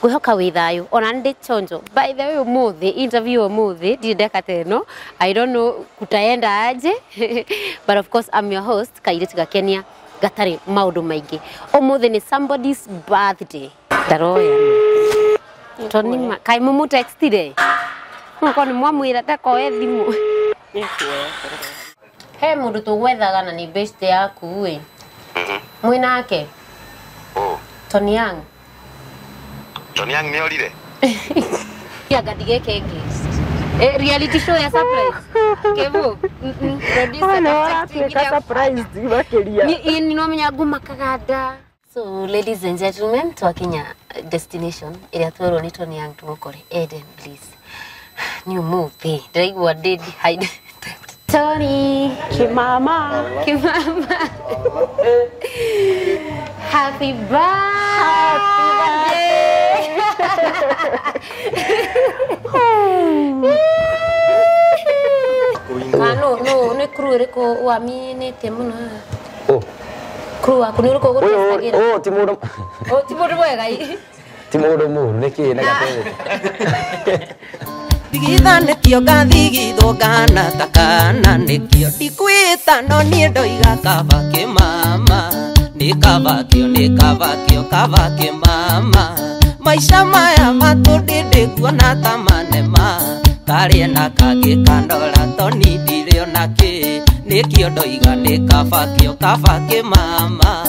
Ngwihoka wi thayu ona ndi chonjo. By the way umuthi interview umuthi ndeka teno. I don't know kutaenda aje but of course I'm your host Kairĩtu Gakenia gatari maundu maingi. Umuthi ni somebody's birthday. Daroya. Toni kai mumu textire. Ko ni mwamwira takoe thimu. He mundu tugwethaga na ni best yaku we. Mwinake. Tony Young. Tony Young ni orire. Ya gadige kenge. Reality show ya surprise. Kevo. Producer na surprise dibakeria. Ni no menya guma kagada. So ladies and gentlemen, twakinya destination ila twero ni Tony Young tumukore Eden please. New movie. Ndaigwa did hide. Tony Kimama. Happy birthday. No, ne crew reko wa mi ne temuno. Oh. Crew aku ni reko gutestagira. Oh, timodo. Oh, timodo wega i. Timodo mu neki na gatwe. Digitha nekio gathigitho gana takana nekio dikwita no nie ndoiga kabake mama ni kabakio kabake mama maisha maya matundinde kuona tamanema karie na kage kandora toni ndirio nake nekio ndoiga ni kabake mama.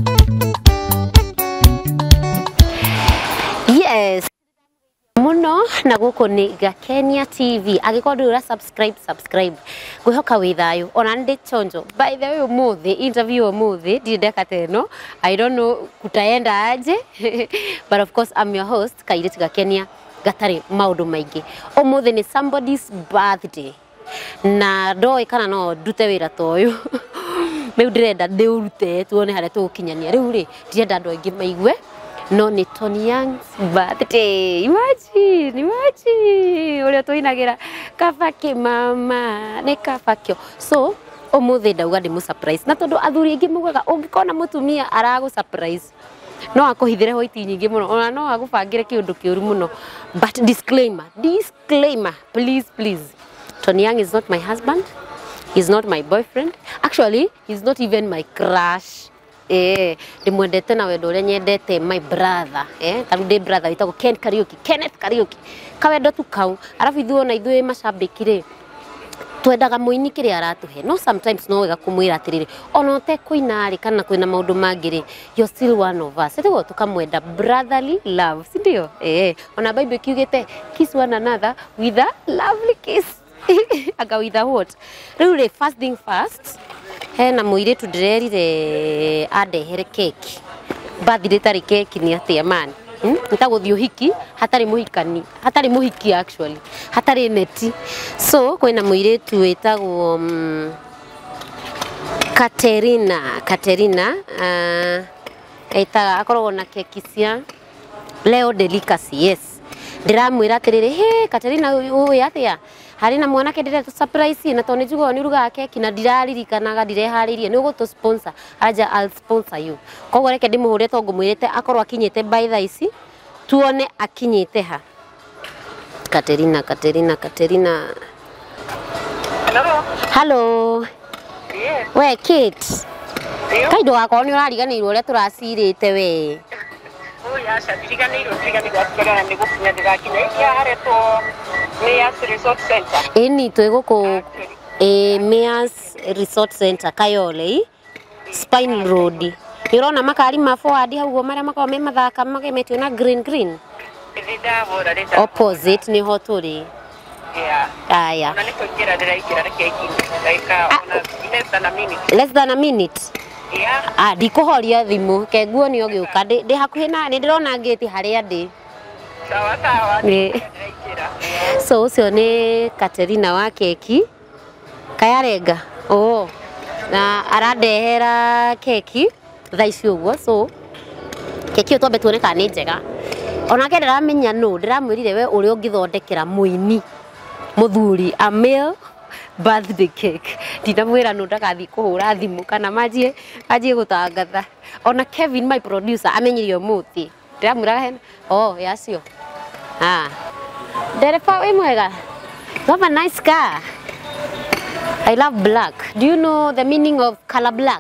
Yes. Muno na guko ni Gakenia TV agikorwo subscribe ngwihoka wi thayu ona ndi chonjo. By the way umuthi interview umuthi ndeka teno. I don't know kutaenda aje but of course I'm your host Kairĩtu Gakenia gatari maundu maingi. Umuthi ni somebody's birthday na ndoi kana no ndute wira toyu meu ndirenda ndiurute tuone haria tukinyania riu ri ndirenda andu aingi maigue no ni Tony Young's birthday. Imagine uria tuinagira kabake mama ne kabakio. So umuthi ndauga ndi mu surprise na tondu athuri aingi mugaga ungikona mutumia aragu surprise no akuhithire hoiti nyingi muno ona no agubangire kiundu kiuru muno but disclaimer please Tony Young is not my husband, he's not my boyfriend, actually he's not even my crush. Ndimwendete na wendo uria nyendete my brother tarude brother witagwo Kenneth Kariuki kawendo tu kau arafu ithuo na ithuĩ macambĩki twendaga muini kiri aratuhe no sometimes no wega kumwira atiriri ona te kuinari kana kwina maundu mangiri you're still one of us ndigo tukamwenda brotherly love si ndio ona Bible kiugite kiss one another with a lovely kiss aga with a what really first thing first hena muiritu ndirerire andehere keki birthday tari keki ni atia man nitaguthio hiki hatari muhiki actually hatari neti so kwina muiritu wetagwo Katerina etaga akoragwo na keki cia Leo Delicacy. Yes ndiramwira atiriri he Katerina uyu atia hari na mwanake ndire tu surprise na tone jugo ni ruga keki na ndiraririkanaga ndireharirie ni ugutu sponsor aja I'll sponsor you kogo reke ndimuhure to ngumwirite akorwo akinyite by the ici tuone akinyite ha. Katerina hello yes we Kate kaido wako ni urariganirwo uria turacirite we ya ndiriganirwo twakora ni gukinya ndigakinya ikia hareto Mayors Resort Center ni twiguku Mayors Resort Center Kayole Spine Road. Nirona makari ma forward haugo maria makao me mathaka magemetio na green opposite ni hoturi aya ona niko kira ndiraikira keki ndaika ona less than a minute ndikuhoria thimu keguo ni ogiuka ndi hakuhi na ni ndirona ngeti haria ndi sawa ndiraikira. So ucio ni Katerina wa keki kayarenga na aradehera keki thaici uguo so keki yo twambe tuone kana ni njega ona ke ndiramenya no ndiramwirire we uri ungithondekera muini muthuri a male birthday cake ndinamwira no ndagathi kuhura thimu kana majie gutangatha ona Kevin my producer amenyirio muthi ndiramuraga hena yacio ndereba wĩ mwega. You have a nice car. I love black. Do you know the meaning of color black?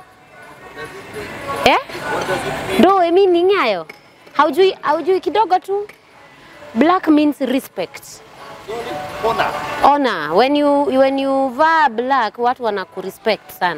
Ndio meaning yayo? Haujui kidogo tu? Black means respect. Honor. When you wear black, watu wanakurespect sana.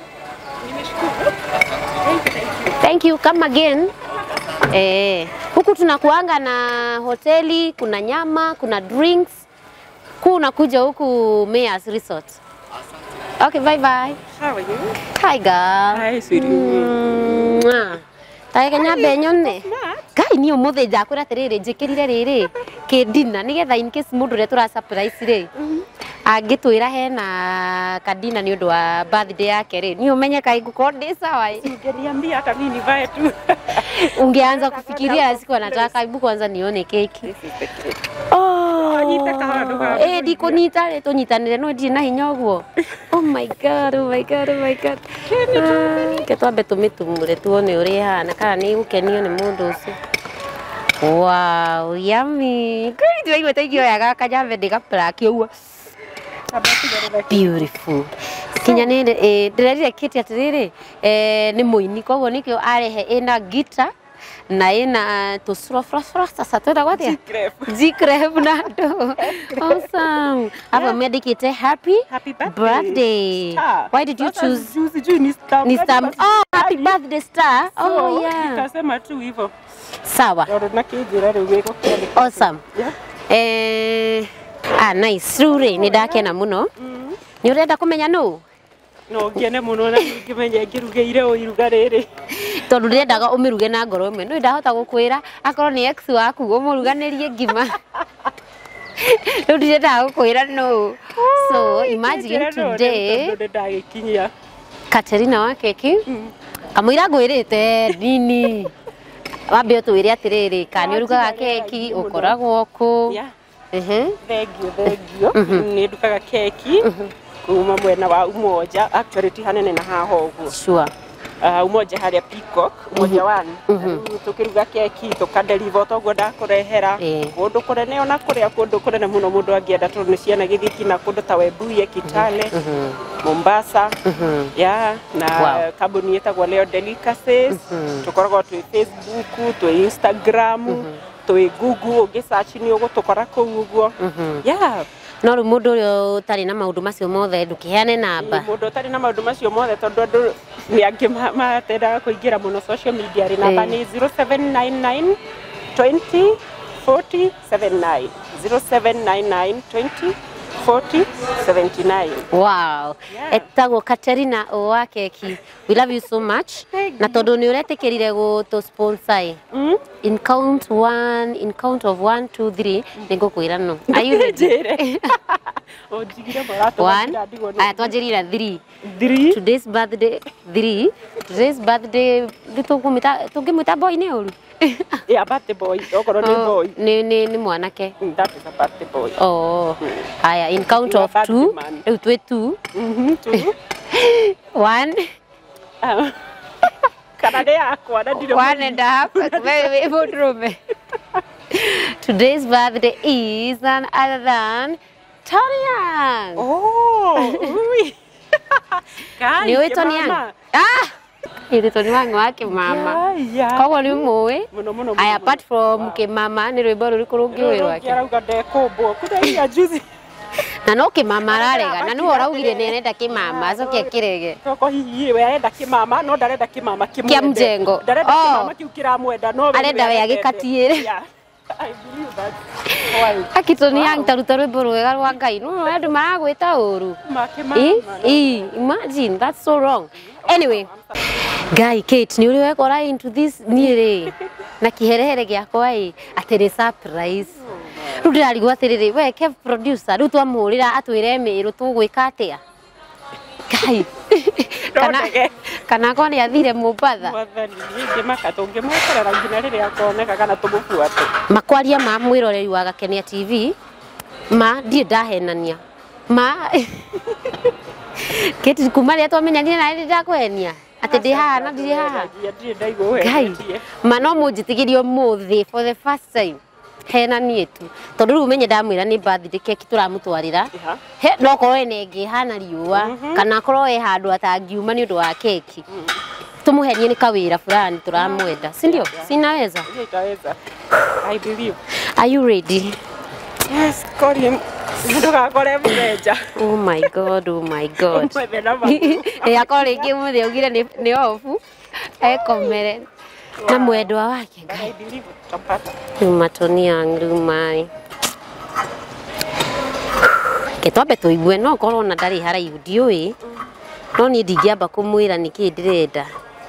Thank you. Come again. Huku tunakuanga na hoteli, kuna nyama, kuna drinks. Unakuja huku Mayor's Resort. Okay, bye bye. How are you? Hi girl. Hi, sweetie. Tae kenya benyone. Kai ni umuthe njakura tiriri njikirire riri ki dinner nigetha in case mundu re tura surprise ri. Angitwira hena kadina ni undu wa birthday yake ri. Ni umenye kai guko ndi sawa. Ungeniambia hata mimi nivae tu. Ungeanza kufikiria siku anataka hebu kwanza nione keki. Diko nita tunyitanire no ndi na hinya guo. Oh my god. Ke twambe tumitumure tuone uri hana kana ni gukenio ni mundu ucio. Wow, yummy. Kweli ndio tegio ya gaka jambe ndiga plaki uguo. Beautiful. Kinya ni ndirerire kiti atiriri ni muini koguo nikio arehe ina guitar na ina to sura sasa toda gwatia zikref na do. Awesome. Ava medicate happy birthday. Why did you choose ni star? Oh, happy birthday star. Oh yeah. Nikasema tu hivyo. Sawa. Na kijira leo weko. Awesome. Nice. Rure ni dake na muno. Ni urenda kumenya no? No ngene muno na ngimenya ngirugeire o iruga riri. Tondu ndendaga umiruge na ngoro imwe. No ndahota gukwira akorwo ni ex waku umuruganirie ngima. No ndendaga gukwira no. So imagine today Katerina wa keki kamwira ngwirite nini wambe twire atiriri kani urugaga keki ukoragwo ku Thank you. Ni ndukaga keki kuma mwena wa Umoja, actually ti hanene na haho uguo. Sure. Umoja haria Peacock, Umoja wani. Tukiruga keki tukadeliver toguo ndakurehera. Kundu kurene ona kuria kundu kurene muno mundu angienda tondu ni ciana githiki na kundu ta Webuye, Kitale, Mombasa. Na kambuni yetagwo Leo Delicacies. Tukoragwo twi Facebook, twi Instagram, twi Google, ugisearch ni ugutukora kuu uguo. No ru mundu uri utari na maundu macio mothe ndukiheane namba. Mundu utari na maundu macio mothe tondu andu ni angi matenda kuingira muno social media ri namba ni 0799 20 40 79 0799 20 40 79. Wow. Etagwo Katerina wa keki. We love you so much. Na tondu ni uretikirire gu to sponsor. In count of 1, 2, 3 ningukwira no. Are you ready? Ojigire barato. 1. Twanjirira 3. Today's birthday 3. Today's birthday tungimwita boy ni uru. Yeah, birthday boy. Okoro ni boy. Ni mwanake. That is a birthday boy. Oh. Haya, in count of 2. Utwe 2. 2. 1. Kanade yakwa na ndire. 1.5. Wewe mudrume. Today's birthday is none other than Tony Young. Oh. Ni wewe Tony Young. Ile Tony Young wake mama. Kwa ni muwe. I apart from ke mama ni rwimbo ruri kurungi wake. Arauga ndekombo. Kuda juzi. Na no ke mama ararega na no araugire ni arenda ki mama acoke kirege. Toko hihi we arenda ki mama no ndarenda ki mama kimwe. Kia mjengo. Ndarenda ki mama kiukira mwenda no arenda we agikatiire. I believe that. Why? Akitoni Young taruta rwimbo rwega rwa Ngai no andu maragwita uru. Imagine that's so wrong. Anyway, Guy Kate ni uri wekora into this nire na kiherehere giakwa atiri surprise. Rudari gwatiriri we ke producer rutu amurira atwire miru tugwika atia. Guy. Kana kwa ni athire Mombasa. Mwathani ngi makatonge mwekerera ngina riri akoneka kana tumufuate. Makwaria ma mwiroreri wa Gakenia TV ma ndie ndahenania ma Kate kumari atwamenyanire na ndi ndakwenia ati ndi haha na ndi haha Ndirĩ ndaigua we. Ngai ma no munjitigirie muthi for the first time hena niĩ tu tondu rĩu menye ndamwĩra nĩ birthday keki tũramũtwarĩra he no korwo ene ĩngĩ hana riũa kana korwo e handũ atangiuma nĩ ũndũ wa keki tumuhenie ni kawira fulani turamwenda si ndio sinaweza Nitaweza. I believe. Are you ready? Yes, Korim. Ndugakore mbeja. Oh my god, oh my god. Yakore ingi muthi ugire ni ofu ekomere na mwendwa wake I believe tutampata. matoni yangu mai ketwambe tuigue no korwo na ndari haraihu ndiũĩ no niĩ ndingĩamba kũmwĩra nĩkĩ ndĩrenda.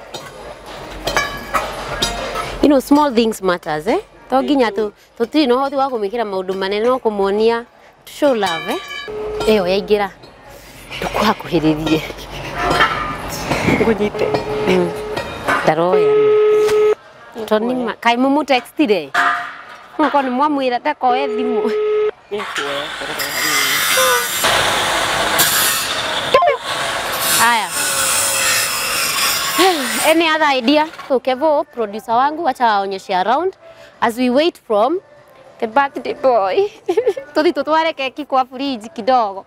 You know, small things matters, eh? To nginya tũtirĩ na ũhoti wa kũmĩkĩra maũndũ manene no kũmuonia to show love, eh? Ĩyo yaingĩra tũkũhakuhĩrĩrie Ngũnyite. ndaroya toni kai mumu textire nko ni mwamwĩra ndakoe thimũ haya. Any other idea? So Kevo, producer wangu, wacha waonyeshe around as we wait from the birthday boy. Tuthi tutware keki kwa fridge kidogo.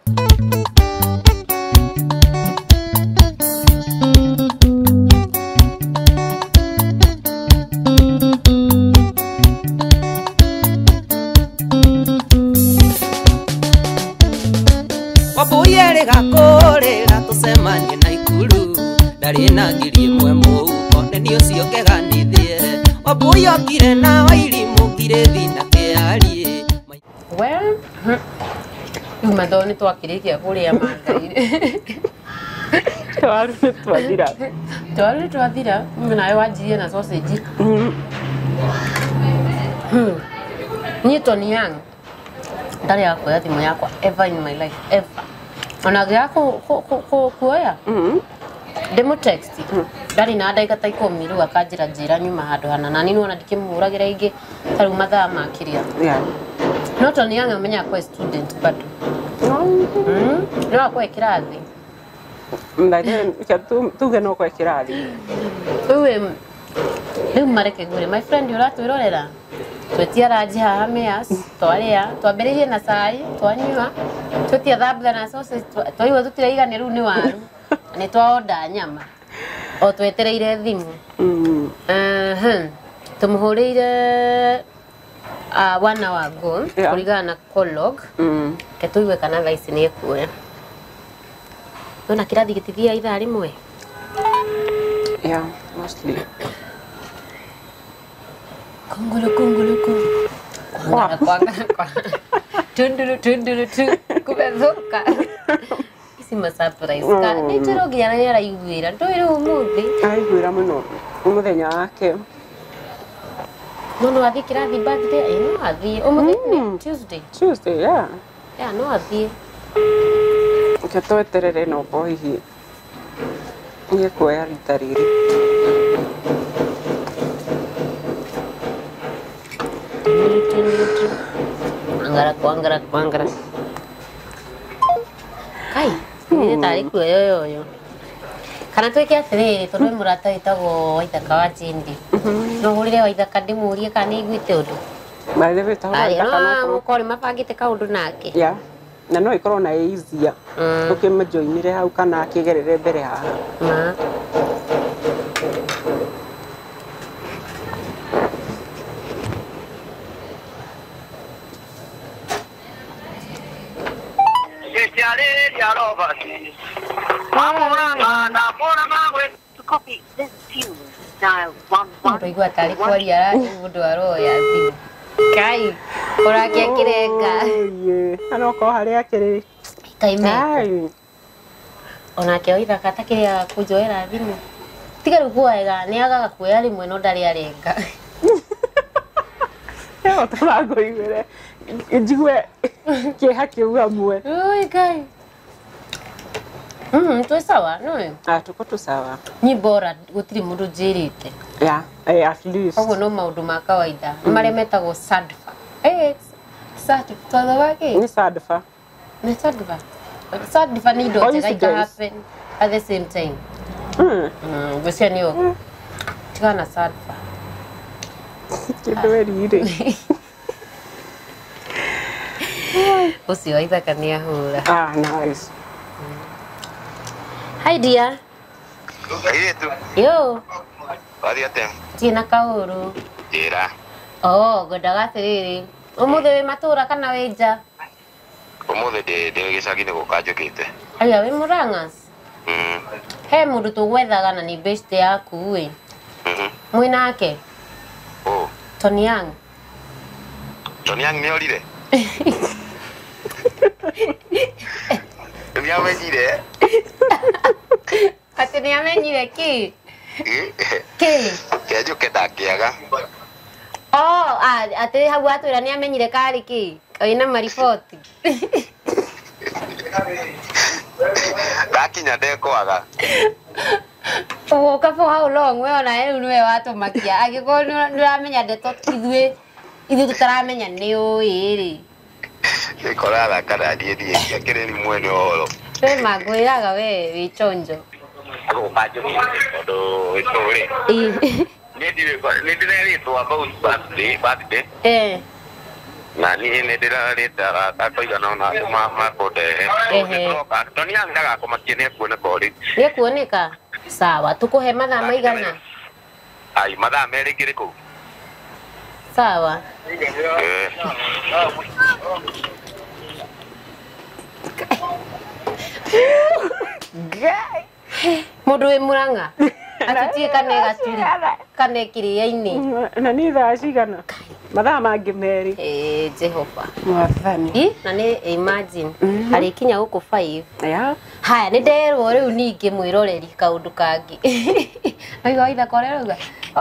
Wabuyere gakore gatusemanie na ikuru ndari na ngiri imwe muko nĩ ũcio keganithie wabuyokire na wairimu ngire thina kĩarie. Well, mathoni twakĩrĩkia kũrĩa mandaire. Twaru twathira. Twaru twathira, nawe wanjirie na sausage. Niĩ Tony Young ndarĩ yakuoya thimũ yakwa ever in my life ever. Ona gĩa kuoya ndĩmũ text ndarĩ na ndagĩka ta 10 rĩu akanjĩra njĩra nyuma handũ hana na niĩ nona ndikĩmũhũragĩra ingĩ ta rĩu mathaa makĩria. No Tony Young amenya kwa student bado. No akwa kĩrathi. Ndaje tuge no kwa kĩrathi. Rĩu mareke ngũre my friend ũratwĩrorera twetia ranji haha meas twarĩa twambĩrĩirie na cai twanyua twetia thambutha na sausage twaigua tũtiraiganĩ rĩu nĩ waru nĩ twaonda nyama o twetereire thimũ tũmũhũrĩire 1 hour ago kũringana na call ke tũigue kana thaa ici nĩ ekuoya. Nona kĩrathi gĩtithia ithaa rĩmwe. Yeah, mostly. Kungulu. Tunduru kubezoka. Isi ma surprise ka. Nĩtũro nginya nĩ araiguĩra. Ndũĩrĩ ũmũthĩ. Aiguĩra mũno. Mũthenya wake. No athiĩ kĩrathi birthday? No athiĩ. Ũmũthĩ nĩ Tuesday. Tuesday, yeah. Yeah, no athiĩ. Ke tweterere no hihi. Nĩ kuoya rita rĩrĩ. Angara. Kai, ini tarik gue yo. Kana twĩke atĩrĩrĩ tondũ wĩ mũrata wĩtagwo Waithaka wa Chindi. No ũrĩre Waithaka ndĩmũrie kana nĩaiguĩte ũndũ. By the way, Mũkorĩ mabangĩte kaũndũ nake. Yeah. Na no ikorwo na easier. Ũkĩmũjoinire hau kana akĩgerere mbere haha. Copy this tune. Dial 11. Ndaigua tarĩ kwaria mũndũ aroya thimũ. Kai, ũrakia kĩrenga. Ano ko harĩa kĩrĩ. Kaime. Onake Waithaka atakĩrĩa kũnjoera thimũ. Tiga rĩu kuoega nĩ agaga kuoya rĩmwe no ndarĩ arenga. Yo tũrangũiguĩre. Njigue kĩeha kĩu amwe. Ui Kai. Twĩ sawa no? Tuko tu sawa. Ni bora gũtirĩ mũndũ njĩrĩte. Yeah, at least. Koguo no maũndũ ma kawaida. Marĩa metagwo sadfa. Sadfa twatho wake? Ni sadfa. Ni sadfa. Sadfa ni indo njega ika happen at the same time. Gucia ni ugu. Tigana sulfur. Kindu erire. Ucio ithaka ni ahura. Nice. Hi dear. Kairetu. Yo. Wari atem. Tina kauru. Njira. Ngwendaga atiriri. Umuthi wi matura kana wi nja? Umuthi ndi gicagi-ini guka njukite. Aya wi Murang'as? He mundu tugwethaga na ni best yaku wi. Mwinake? Tony Young. Tony Young ni orire? Ni amenyire? Ati ni amenyire ki? Ki? Njuke ndakiaga. Ati hau atwira ni amenyire kari ki? Oina mariboti. Ndakinya ndekwaga. Uka for how long? We ona eri niwe watumakia. Agiko nuramenya ndeto ithuĩ tutaramenya ni uiri. Nikoraga kana ndie akiri ni mwene oro. We magwiraga we wi chonjo. Ndo itori. Nĩndĩreritwo about birthday. Na niĩ nĩndĩrarĩta akoigana ona andũ makundehe. Tony Young ndagakumakie nĩekuoneka ũrĩ. Nĩekuoneka? Sawa, tukuhe mathaa maigana? Ai, mathaa merĩ ngĩrĩ kũu. Sawa. Mũndũ wĩ Murang'a atitie kane gaturi kane kiria-inĩ na nĩ thaa cigana mathaa mangĩ merĩ Jehova mwathani na nĩ imagine arĩkinya gũkũ 5 haya nĩ nderwo rĩu ningĩ mwĩroreri kaũndũ kangĩ oiga itha korerauga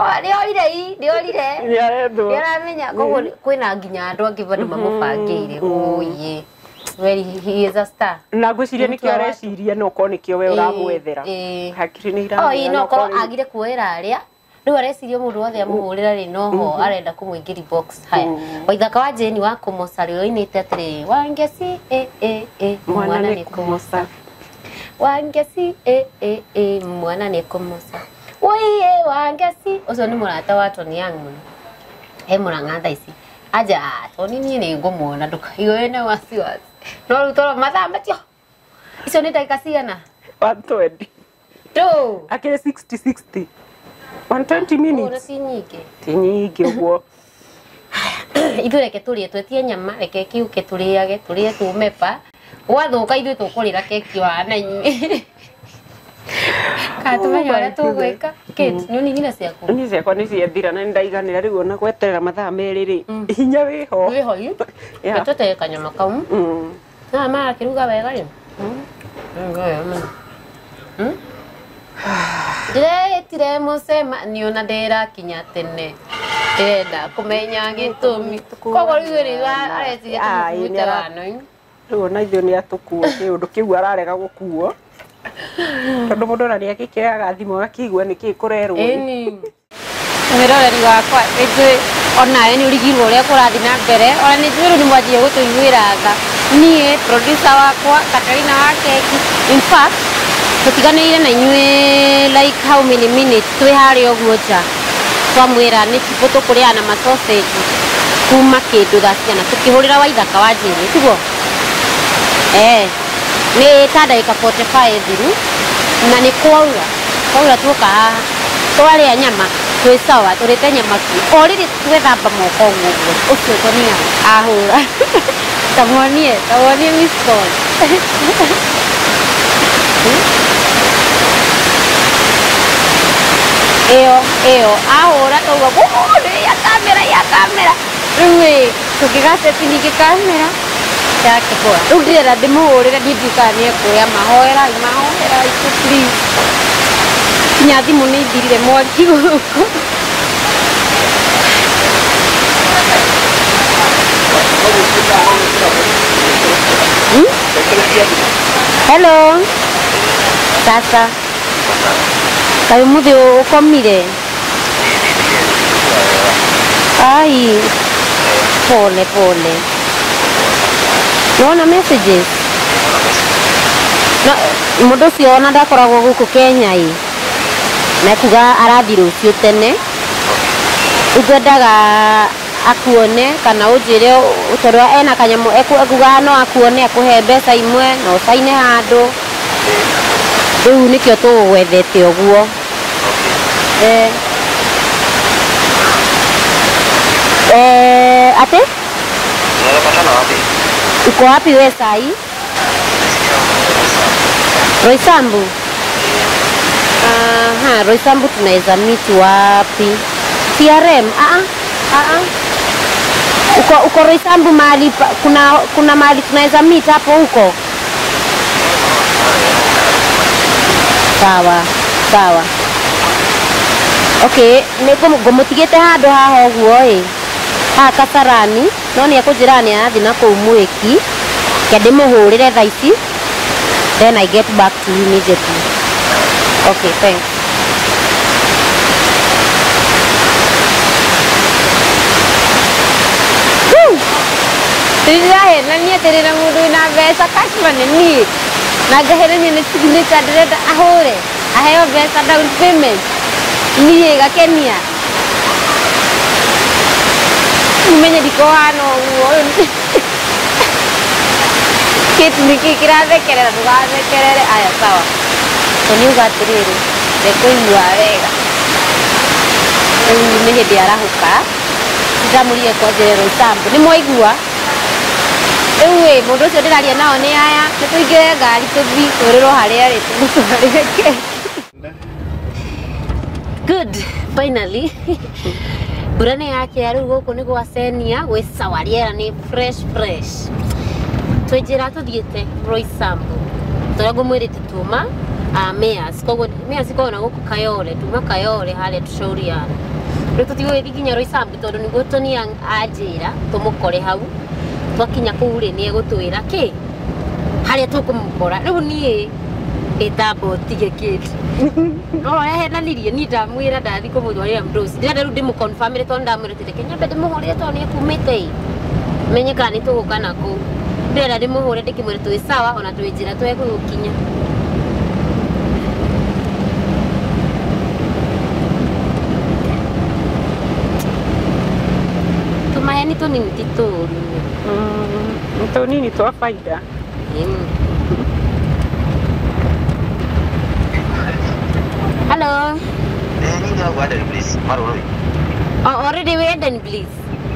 nĩ aramenya koguo kwĩna nginya andũ angĩ bado mamũbangĩire ũye Well, he is a star. Na ngwĩciria nĩkĩo areciria no korwo nĩkĩo we ũramwethera hakiri nĩ iramwĩra no korwo agire kuoera arĩa rĩu areciria mũndũ wothe amũhũrĩra rĩ noho arenda kũmũingĩria box haya Waithaka wa Jane wa kũmoca rĩu oinĩte atĩrĩrĩ Wangeci mwana nĩ kũmoca Wangeci mwana nĩ kũmoca Woiye Wangeci ũcio nĩ mũrata wa Tony Young mũno he Murang'a thaa ici aja Tony niĩ nĩ ngũmuona ndũkaigue na wasiwasi no rĩu toro mathaa matio icio nĩ ndagĩka cigana 120 akĩrĩ 60 120 minutes ti nyingĩ ũguo ithuĩ reke tũrĩe twetie nyama reke kiuke tũrĩage tũrĩe tũmepa gwathũka ithuĩ tũkũrĩra keki wana inyuĩ katumenya ũrĩa tũgwĩka Kate nĩ ũninire ciaku niĩ ciakwa nĩ ciathira na nĩ ndaiganĩra rĩu ona gweterera mathaa merĩ rĩ hinya wĩho tũtege kanyama kau na marakĩruga wega rĩ ndĩretire mũcemanio na ndĩrakinya tene ndĩrenda kũmenya gĩtũmi koguo rĩu nĩ areciria tũmũkuĩte wano rĩu ona ithuĩ nĩ atũkua kĩũndũ kĩu ararega gũkuo tondũ mũndũ ona nĩ agĩkĩraga thimũ akĩigua nĩkĩĩ kũrerwo mwĩroreri wakwa ithuĩ onawe nĩ ũrigirwo ũrĩa kũrathiĩ na mbere ona nĩ njũĩ rĩu nĩ mwanjie gũtũiguĩra tha niĩ producer wakwa Katarina wa keki in fact tũtiganĩire na inyuĩ like how many minutes twĩ harĩa ũguo nja twamwĩra nĩ tibũ tũkũrĩana na masausage kuma kĩndũ thaa cigana tũkĩhũrĩra Waithaka wa Jane tiguo nĩ ta ndagĩka 45 thiru na nĩ kwaura tuoka haha twarĩa nyama twĩ sawa tũrĩte nyama tu o rĩrĩ twethamba moko ũguo ũcio Tony Young ahũra tamuonie miss call ĩyo ahũra tauga ya kamera rĩu tũkĩgaceti ningĩ kamera yake kwa rĩu ndĩrenda ndĩmũhũrĩre ndinduĩkaga nĩ ekuoya mahoera please kinya thimũ nĩ ithirire mwaki gũkũ hello sasa kaĩ mũthĩ ũkomire ai pole nona messages no mũndũ ũcio ona ndakoragwo gũkũ Kenya Nekuga arathi rucio tene. Ugwendaga akuone kana ujire utorwa ena kanyamu ekuga no akuone akuhe mbeca imwe no saine handu. Riu nikio tugwethete uguo. Ate? Uko wapi wewe sai? Roysambu. Roysambu tunaweza meet wapi? TRM? Uko Roysambu mahali kuna mahali tunaweza meet hapo huko? Sawa. Okay, niko gomutigete handu haho guo Kasarani no ni akujirani athi na ku Mwiki kende muhurire thaa ici, then I get back to you immediately. Okay, thanks. Tirahe na ni aterera mundu na mbeca customer ni na gaherania ni signature direct ahore aheo mbeca down payment ni Gakenia umenye diko hano uo kitu niki kirathekerera tugathekerere aya sawa to ni ugatiriri ndekuigua wega ni hindi arahuka ndamurie kwajere Roysambu ni moigua ewe mundu ucio ndiraria nao ni aya nituingire ngari tuthi turiro haria ri tumutarike. Good, finally. Burane yake ari guku ni gwa Senia gwe sawa riera ni fresh. Twejira tuthiete Roysambu. Turago mwirite tuma Meas kogona guku Kayole tuma Kayole hale tushauriana. Rĩu tũtigũgĩthiĩ nginya Roysambu tondũ nĩguo Tony anjĩra tũmũkore hau twakinya kũu rĩ nĩ egũtwĩra kĩ harĩa tũkũmũkora. Rĩu niĩ ndĩtamba ũtige kĩndũ no yahenanirie niĩ ndamwĩra ndathiĩ kũmũtwarĩra mdosi ndĩrenda rĩu ndĩmũconfirmĩre tondũ ndamwĩrĩte reke nyambe ndĩmũhũrĩre tondũ nĩekumĩte menye kana nĩtũgũka nakũu. Ndĩrenda ndĩmũhũre ndĩkĩmwĩre twĩ sawa ona twĩ njĩra twegũgũkinya. Maheni tu nini tituru. Itu nini tu apa ida? Hello. Ini jauh ada di please, maru. Oh, already we ada please.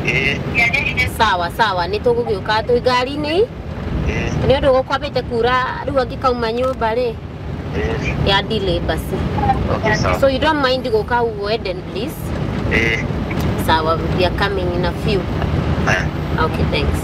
Sawa, nitugugĩũka twĩ ngari-inĩ. Nĩ ũndũ gũkwambĩte kura rĩu angĩkauma nyũmba rĩ ya delay basi. Okay, sawa. So you don't mind gũka ũguo Eden please? Sawa, we are coming in a few. Okay, thanks.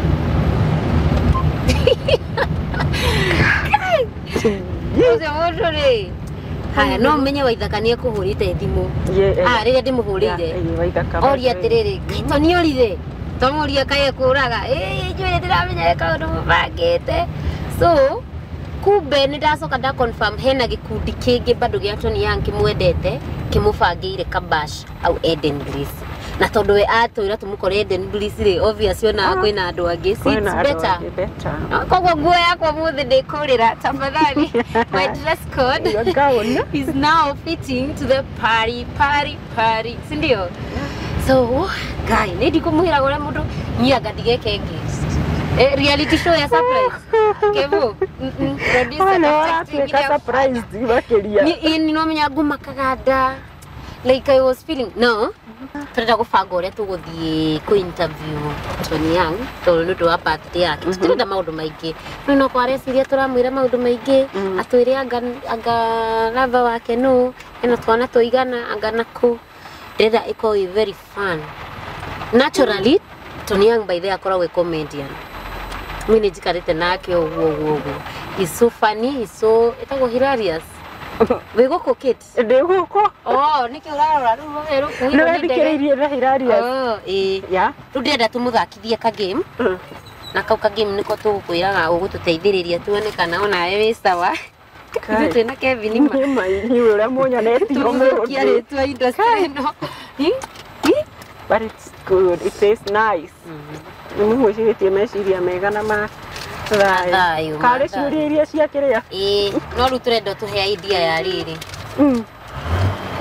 Haya, no menye waithakanie kuhurite thimu. Rĩrĩa ndĩmũhũrĩire. Oria atĩrĩrĩ, Tony orire. Twamuria kaĩ kũraga. Njũĩ ndĩramenya kaũndũ mũbangĩte. So, kumbe nĩndacoka nda confirm hena gĩkundi kĩngĩ bado gĩa Tony kĩmwendete kĩmũbangĩire kabash au Eden Bliss. Na tondu we atwira tumukore Eden Bliss ri obvious ona kwina andu angi seats better. Kogwo nguo yakwa muthi ndikurira tafadhali. My dress code is now fitting to the party. Sindio? So, guy, nedi kumuhira gore mundu nyiagathige kenge. Reality show ya surprise. Kevo. Producer surprise dibakeria. Ni no menya nguma kaganda. Like I was feeling no. Turenda gũbanga ũrĩa tũgũthiĩ ku interview Tony Young tondũ nĩ ũndũ wa birthday yake. Tũtirenda maũndũ maingĩ. Rĩu no kwareciria tũramwĩra maũndũ maingĩ atwĩre anga lava wake no ĩno twana tũigana anga nakũ. Ndĩrenda ĩkorwo very fun. Naturally Tony Young by the way akoragwo comedian. Mimi nĩnjikarĩte nake ũguo. He's so funny, he's so etagwo hilarious. Wego kokit. Ndiguko. Oh, niki urarora ruo heru kuira. No thikiririe na hilarious. Oh, ya. Ndenda tumuthakithie ka game. Na kau ka game niko tugukwiraga ugututeithiriria tuone kana ona we sawa. Tutu na Kevin ma ni ura monyaneti omero kiare tu industry no. But it's good. It tastes nice. Muhũcĩtie meciria mega na ma thayo. Kare ciũria iria ciakiria. No rĩu tũrenda tũhe idea ya rĩrĩ.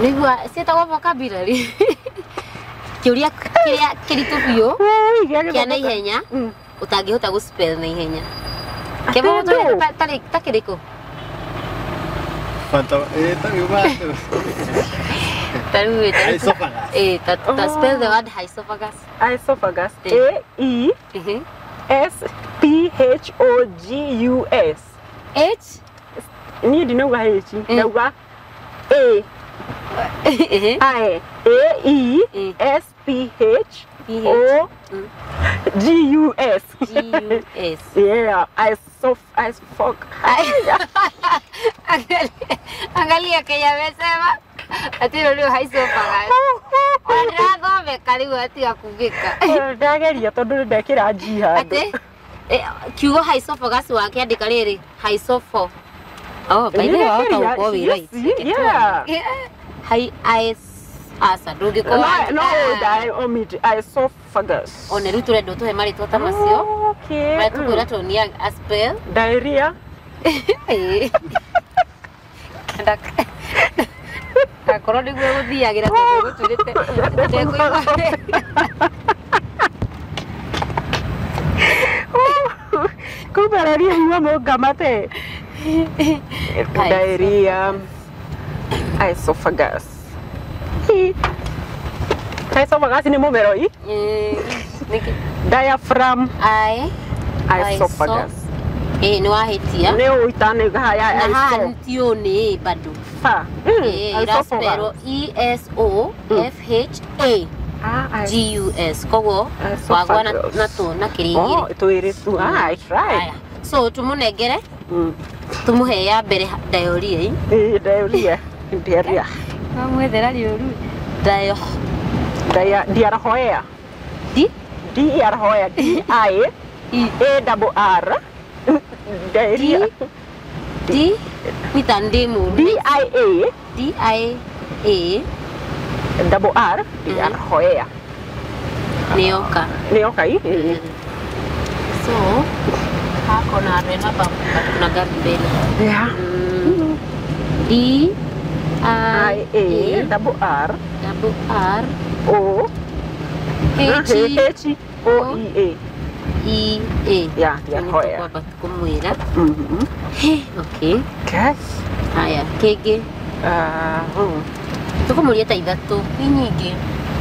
Nigua cietagwo vocabulary. Kiuria kiria kiritu biũ kia na ihenya utangĩhota gũ spell na ihenya. Kĩbao ta kĩrĩkũ? Ta spell the word esophagus. Esophagus. A-E-S-P-H-O-G-U-S. H? Ni dinauga H. Nauga A. A-E-S-P-H-O-G-U-S. G-U-S. Yeah, esophagus. Angalia que ya mesema. Atiro leo esophagus. Ondrathome karibu atiga kugika. Ndageria tondu ndekira G handu. Ati kiugo esophagus wake andika riri esopho. Oh, by the way, wako right. Yeah. Hi asa ndugi ko. No, I omit esophagus. One rutu redo to he mari to tamasio. Okay. Right to go to near a spell. Diarrhea. Ndak. Akoro niguo guthiagira tondu guturite. Kumbararia hiwa mongamate. Diarrhea. Esophagus. Esophagus ni mumero hii? Diaphragm. Esophagus. No wahitia. Ne uitane haya Ntio ni bado. fa. Pero ESOFHA. GUS kogo wagwana na to na kiringire. Oh, tuire tu. I tried. So tumunegere. Tumuhe ya mbere diarrhea. Diarrhea. Diarrhea. Amwethera rioru. Diarrhea. Diarrhea. D-I-A-R-R. Diarrhea. D mitandemu. D-I-A double R. Diarrhea. Neoka. Neoka hii. So hako na rena babu na gambele. Yeah. D-I-A double R O H-O-E-A. E-A. Yeah, diarrhea. Kwa kumwira. Okay. Yes. Haya, kege. Tukumuria ta ithatu nyingi.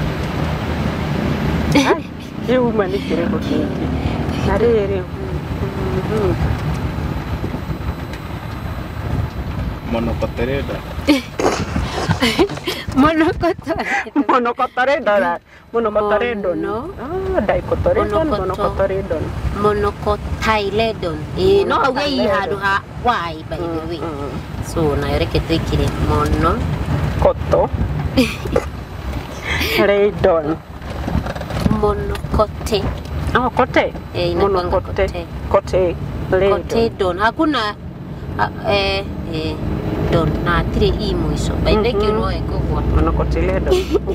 Riu manikire gukingi. Na riri. Monocotoreda. Monocotoreda. Monocotoredon. No. Dicotoredon, monocotoredon. Monocotyledon. No auge I handu ha Y by the way. So na yoreke twikire mono. Koto. Redon. Monocote. Oh, kote. Monocote. Kote. Kote don. Hakuna don na tire I mwisho. By the way kiuno ekogwa. Monocotyledon.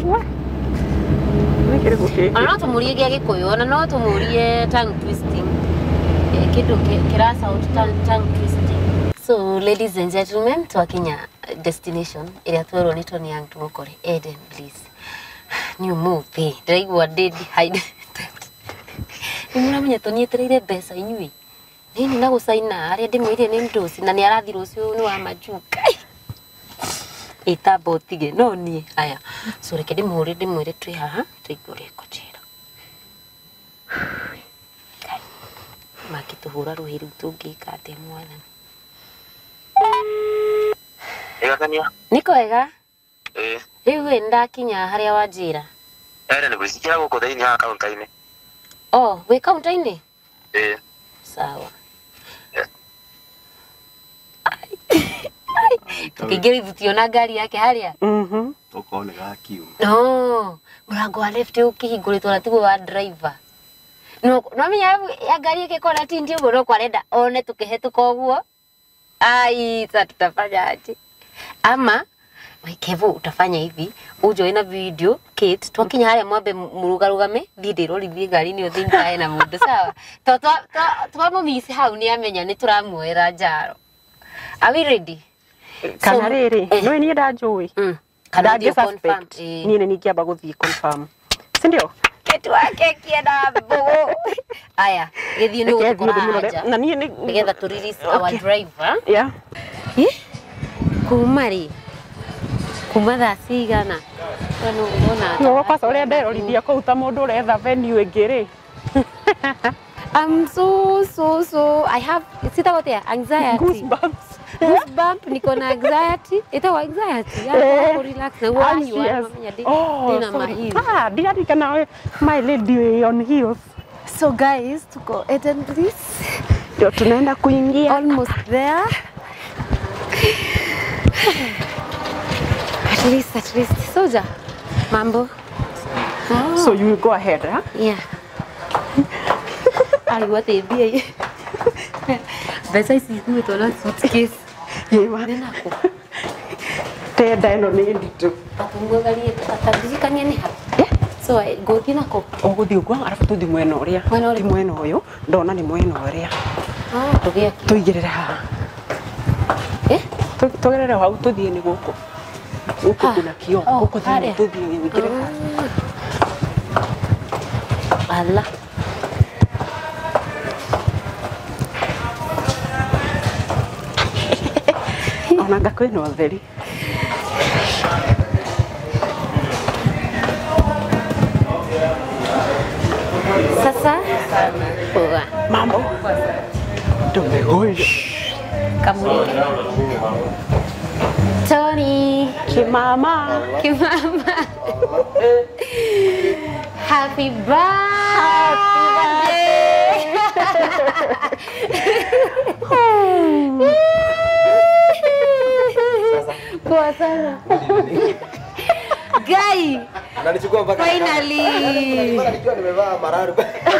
Nikire guki. Ana tumurie gia gikuyu ona no tumurie tongue twisting. Kidu kira sound tongue twisting. So ladies and gentlemen, twakinya destination ila twero ni Tony Young tumukore Eden please. New movie. Ndaigua dedi hide. Nimuramenya Tony etereire mbeca inyui. Nini na gusaina aria ndimwire ni ndosi na ni arathi rucio ni wa majuka. Itabo tige no ni aya. So reke ndimwire twi haha tuigure kochera. Makituhura ruhiru tungika atia mwathani. Egakania. Niko wega? Riu ndakinya haria wanjira. Ni gwicikia guku thiini wa kaunta-ini. Oh, we kaunta-ini? Sawa. Tukigeri tutiona gari yake haria? Ukone gakiu. No, murango wa left ukihingũrĩtwo na tiguo wa driver. No menya ya gari yake kona tindi uguo no kwarenda one tukihituka uguo. Ai, sasa tutafanya aje? Ama Kevo utafanya hivi, ujo ina video kit twakinya haria mwambe murugarugame video rithie gari ni uthingae na mundu sawa. Twamumisi hau ni amenya ni turamuera njaro. Are we ready? Kana riri, no ni ndanjui. kana ndio suspect ni nini kiaba guthii confirm sindio ketu wake kienda bogo aya githii ni gukora na ni nigetha to release our driver yeah kumari kumatha cigana no kwa ule nderorithia kuuta mundu uretha venue ingiri I'm so I have sitagotea anxiety goosebump niko na anxiety itawa anxiety ya relax na wani wamenya dina mahiyo diari kana my lady on heels. So guys tuko this ndio tunaenda kuingia almost there at least soja mambo so you will go ahead yeah alikuwa tebia besa isikuitwa na suitcase yewa nako tenda ino ni nditu atungogalie tatandikania ni hapa so go kinako oguthi ugwa arafu tuthi mwena uria ti mwena uyu ndona ni mwena uria tugia tuigirira ha tugerere hau tuthie ni guku guku kuna kio guku tuthie wigirira Allah onanga kwina utheri sasa mambo tumegoish kamulike Tony kimama happy birthday poa sana Guy ananichukua mpaka finally nikiwa nimevaa mararu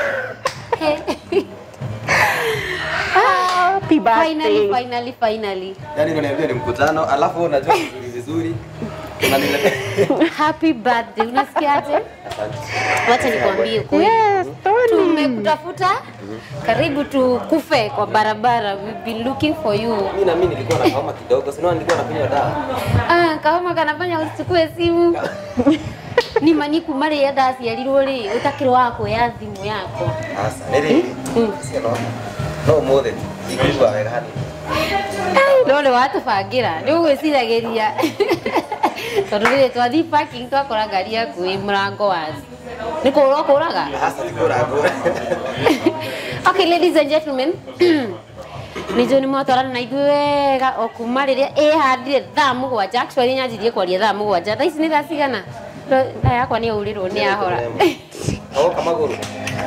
happy birthday finally yani unaniambia ni mkutano alafu unajua vizuri unaniletea happy birthday unasikiaje wacha nikwambie kweli yes Tony tumekutafuta karibu tukufe kwa barabara we've been looking for you mimi na mimi nilikuwa na kaoma kidogo sio nilikuwa nakunywa dawa kaoma kanafanya usichukue simu ni maniku mari ya dasi yalirwo ri utakiro wako ya thimu yako sasa nili sio no more ikigwa wega hani ndole watubangira ni ugwiciragiria tondu riri twathi parking twakora ngari yaku i murango wazi ni kura kuraga hasa tikuraga okay ladies and gentlemen nijo ni motwarana na ithuĩ wega o kuma rĩrĩa ĩhandire thaa mũgwanja actually nyanjirie kwaria thaa mũgwanja thaa ici nĩ thaa cigana thaa yakwa nĩ yaurĩrwo nĩ yahora magũrũ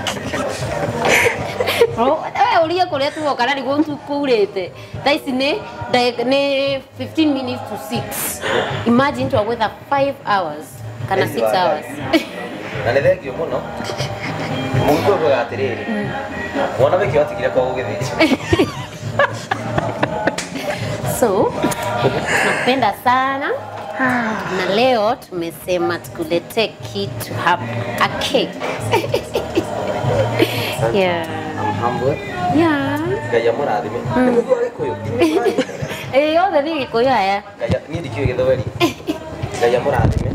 we ũrie kũrĩa tugoka na nĩguo kuurĩte thaa ici nĩ 15 minutes to 6 imagine twagwetha 5 hours kana 6 hours na nĩ thengio mũno mũgũkũga atĩrĩrĩ mwana wĩkĩ watigire kwa gũgĩthĩnja so napenda sana na leo tumesema tukuletee kitu hapa a cake yeah I'm humble yeah Ngai amũrathime nĩ mũndũ wa Gĩkũyũ yothe nĩ Gĩkũyũ aya niĩ ndikĩũĩ Gĩthweri Ngai amũrathime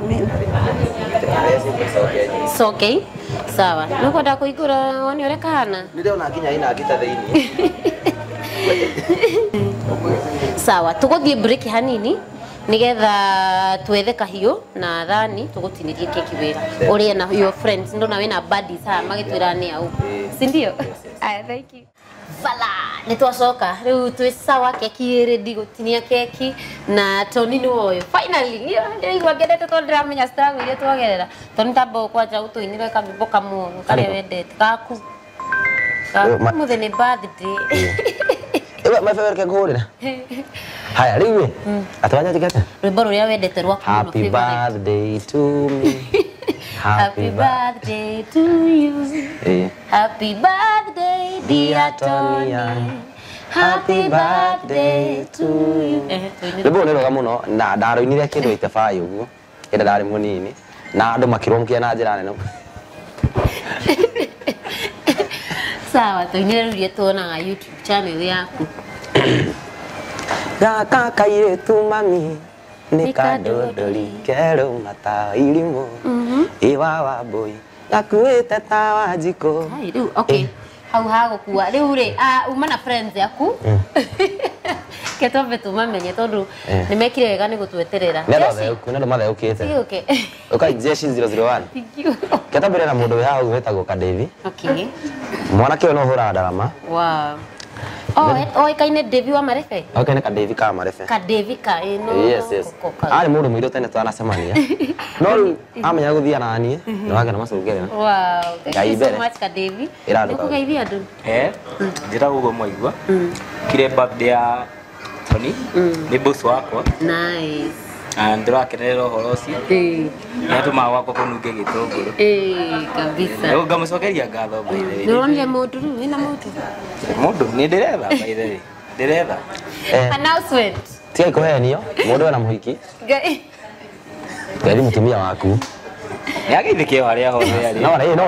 it's okay sawa nĩũkwenda kũingũra wone ũrĩa kahana nĩndĩrona nginya ina ngita thĩinĩ sawa tũgũthiĩ break hanini nigetha twethe kahiũ na thani tũgũtinĩrie keki wĩra ũrĩa na your friends ndona wĩna buddies ha magĩtwĩra nĩ au si ndio aya thank you vala nĩ twacoka rĩu twĩ sawa keki ready gũtinia keki na Tony nĩ woyo finally ndĩraigua ngendete tondũ ndĩramenya struggle iria twagerera Tony tambo kwanja gũtũinĩra kamwĩmbo kamwe karĩa wendete gaku mũthenya nĩ birthday my favorite cake hurira haya riwe atwanya tikete rwimbo ruria wendete rwa happy birthday to me happy birthday to you happy birthday dear Tony happy birthday to you rwimbo ni roga muno na ndaroinire kindu itabai uguo enda ndari munini na andu makiromkia na njira nene sawa tuinire ruria tuonaga YouTube channel yaku gaka kairetu mami nikadodori kero mata ilimo iwa wa boy nakuite tawa jiko. Hai riu okay hau hago kuwa riu ri uma na friends yaku ketombe tumamenye tondu nimekire wega ni gutweterera nä mathe å kä te okay å kai jeshi 001 ketambä na må ndå wä hau wetagwo Kadevi okay mwanake å no hå raga ndarama wow oĩkaine Devi wa Marebe oĩkaine Kadevi ka Marebe Kadevi ka ĩno arĩ mũndũ mũirũ tene twanacemania no rĩu amenya gũthiĩ na niĩ nĩ wagĩa na macũngĩrĩra wow thank you so much Kadevi nĩkũgeithia andũ njĩra ũguo mwaigua kire birthday ya Tony nĩ boss wakwa nice ndĩrakenerera ũhoro ũcio nĩatũmaga gwakwa kũnunge gĩtũngũrũ kabisa rĩu ngamũcokeria ngatho baithe nĩũronire mũndũ rĩu wĩna mũndũ nĩ ndĩretha baithe ndĩretha announcement tigai kũhenio mũndũ wena mũhiki Ngai mũtumia waku nĩageithĩke o harĩa hothe arĩ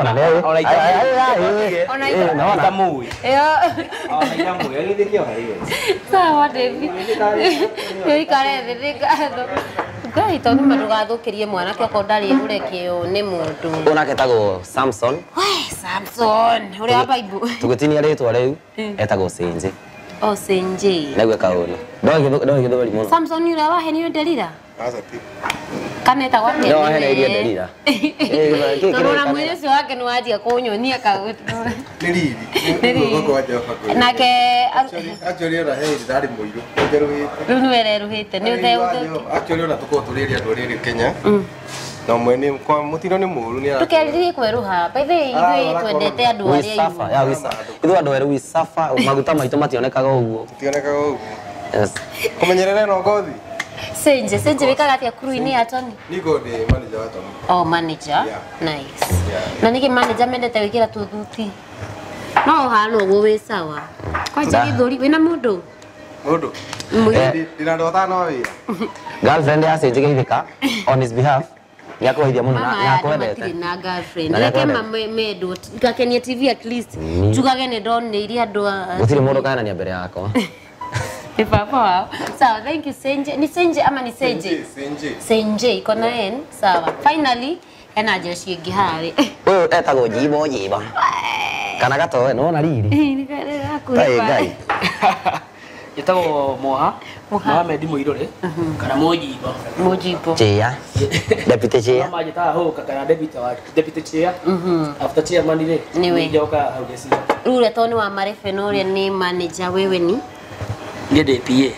no itamũĩ ageithĩke o harĩa sawa Devi ikare thĩ ngatho Ngai tondu madugathũkĩrie mwanake okorwo ndarĩ ũrekio nĩ mũndũ ũnake etagwo Samson Samson ũrĩa wa Bible tũgĩtinia rĩtwa rĩu etagwo Senje Senje nĩguo kaũndũ ndoĩ gĩthweri mũno Samson ũrĩa wahenio Delila kana etagwo atĩa no waheneirie Delila tondũ mwĩrĩ ũcio wake nĩ wanjia kũnyonia kaũndũ nĩ riri nake actually ona hei ndarĩ mũirũ rĩu nĩ wereruhĩte nĩ ũtheũthũki actually ona tũkorwo tũrĩria andũ rĩrĩ Kenya no mwene kwa mutino nĩ mũru nĩ tukeririe kweruha by the way ithuĩ twendete andũ arĩa ithuĩ andũ erũ wisafa maguta maitũ mationekaga ũguo tutionekaga ũguo kũmenyerera no ngothi Senje wĩkaga atĩa kuru-inĩ ya Tony niko ndĩ manager wa Tony oh manager nice na nĩkĩ manager mendete gwĩkĩra tũthuti no ũhana ũguo wĩ sawa kwanja gĩthũri wĩna mũndũ ndĩrandota no wĩra girlfriend ya Senje Geithĩka on his behalf nĩakũgeithia mũno na akwendete na girlfriend reke mamendwo ngakenia TV at least njugage nĩ ndoneirie andũ gũtirĩ mũndũ kayanania mbere yakwa ni papa wao sawa thank you Senje ni Senje ama ni Senje iko na N sawa finally ena jeshi ingĩ harĩ ũyũ etagwo Jibo kana gatoe nona riri Ngai Gĩtagwo Mohamed Mũirũrĩ kana Mũjibo Chia deputy Chia mama njĩtaga hũka kana deputy Chia after chairman rĩ niwe njoka hau gĩcigo rĩu ũrĩa Tony wa Marebe na ũrĩa nĩ manager wewe ni niĩ ndĩ PA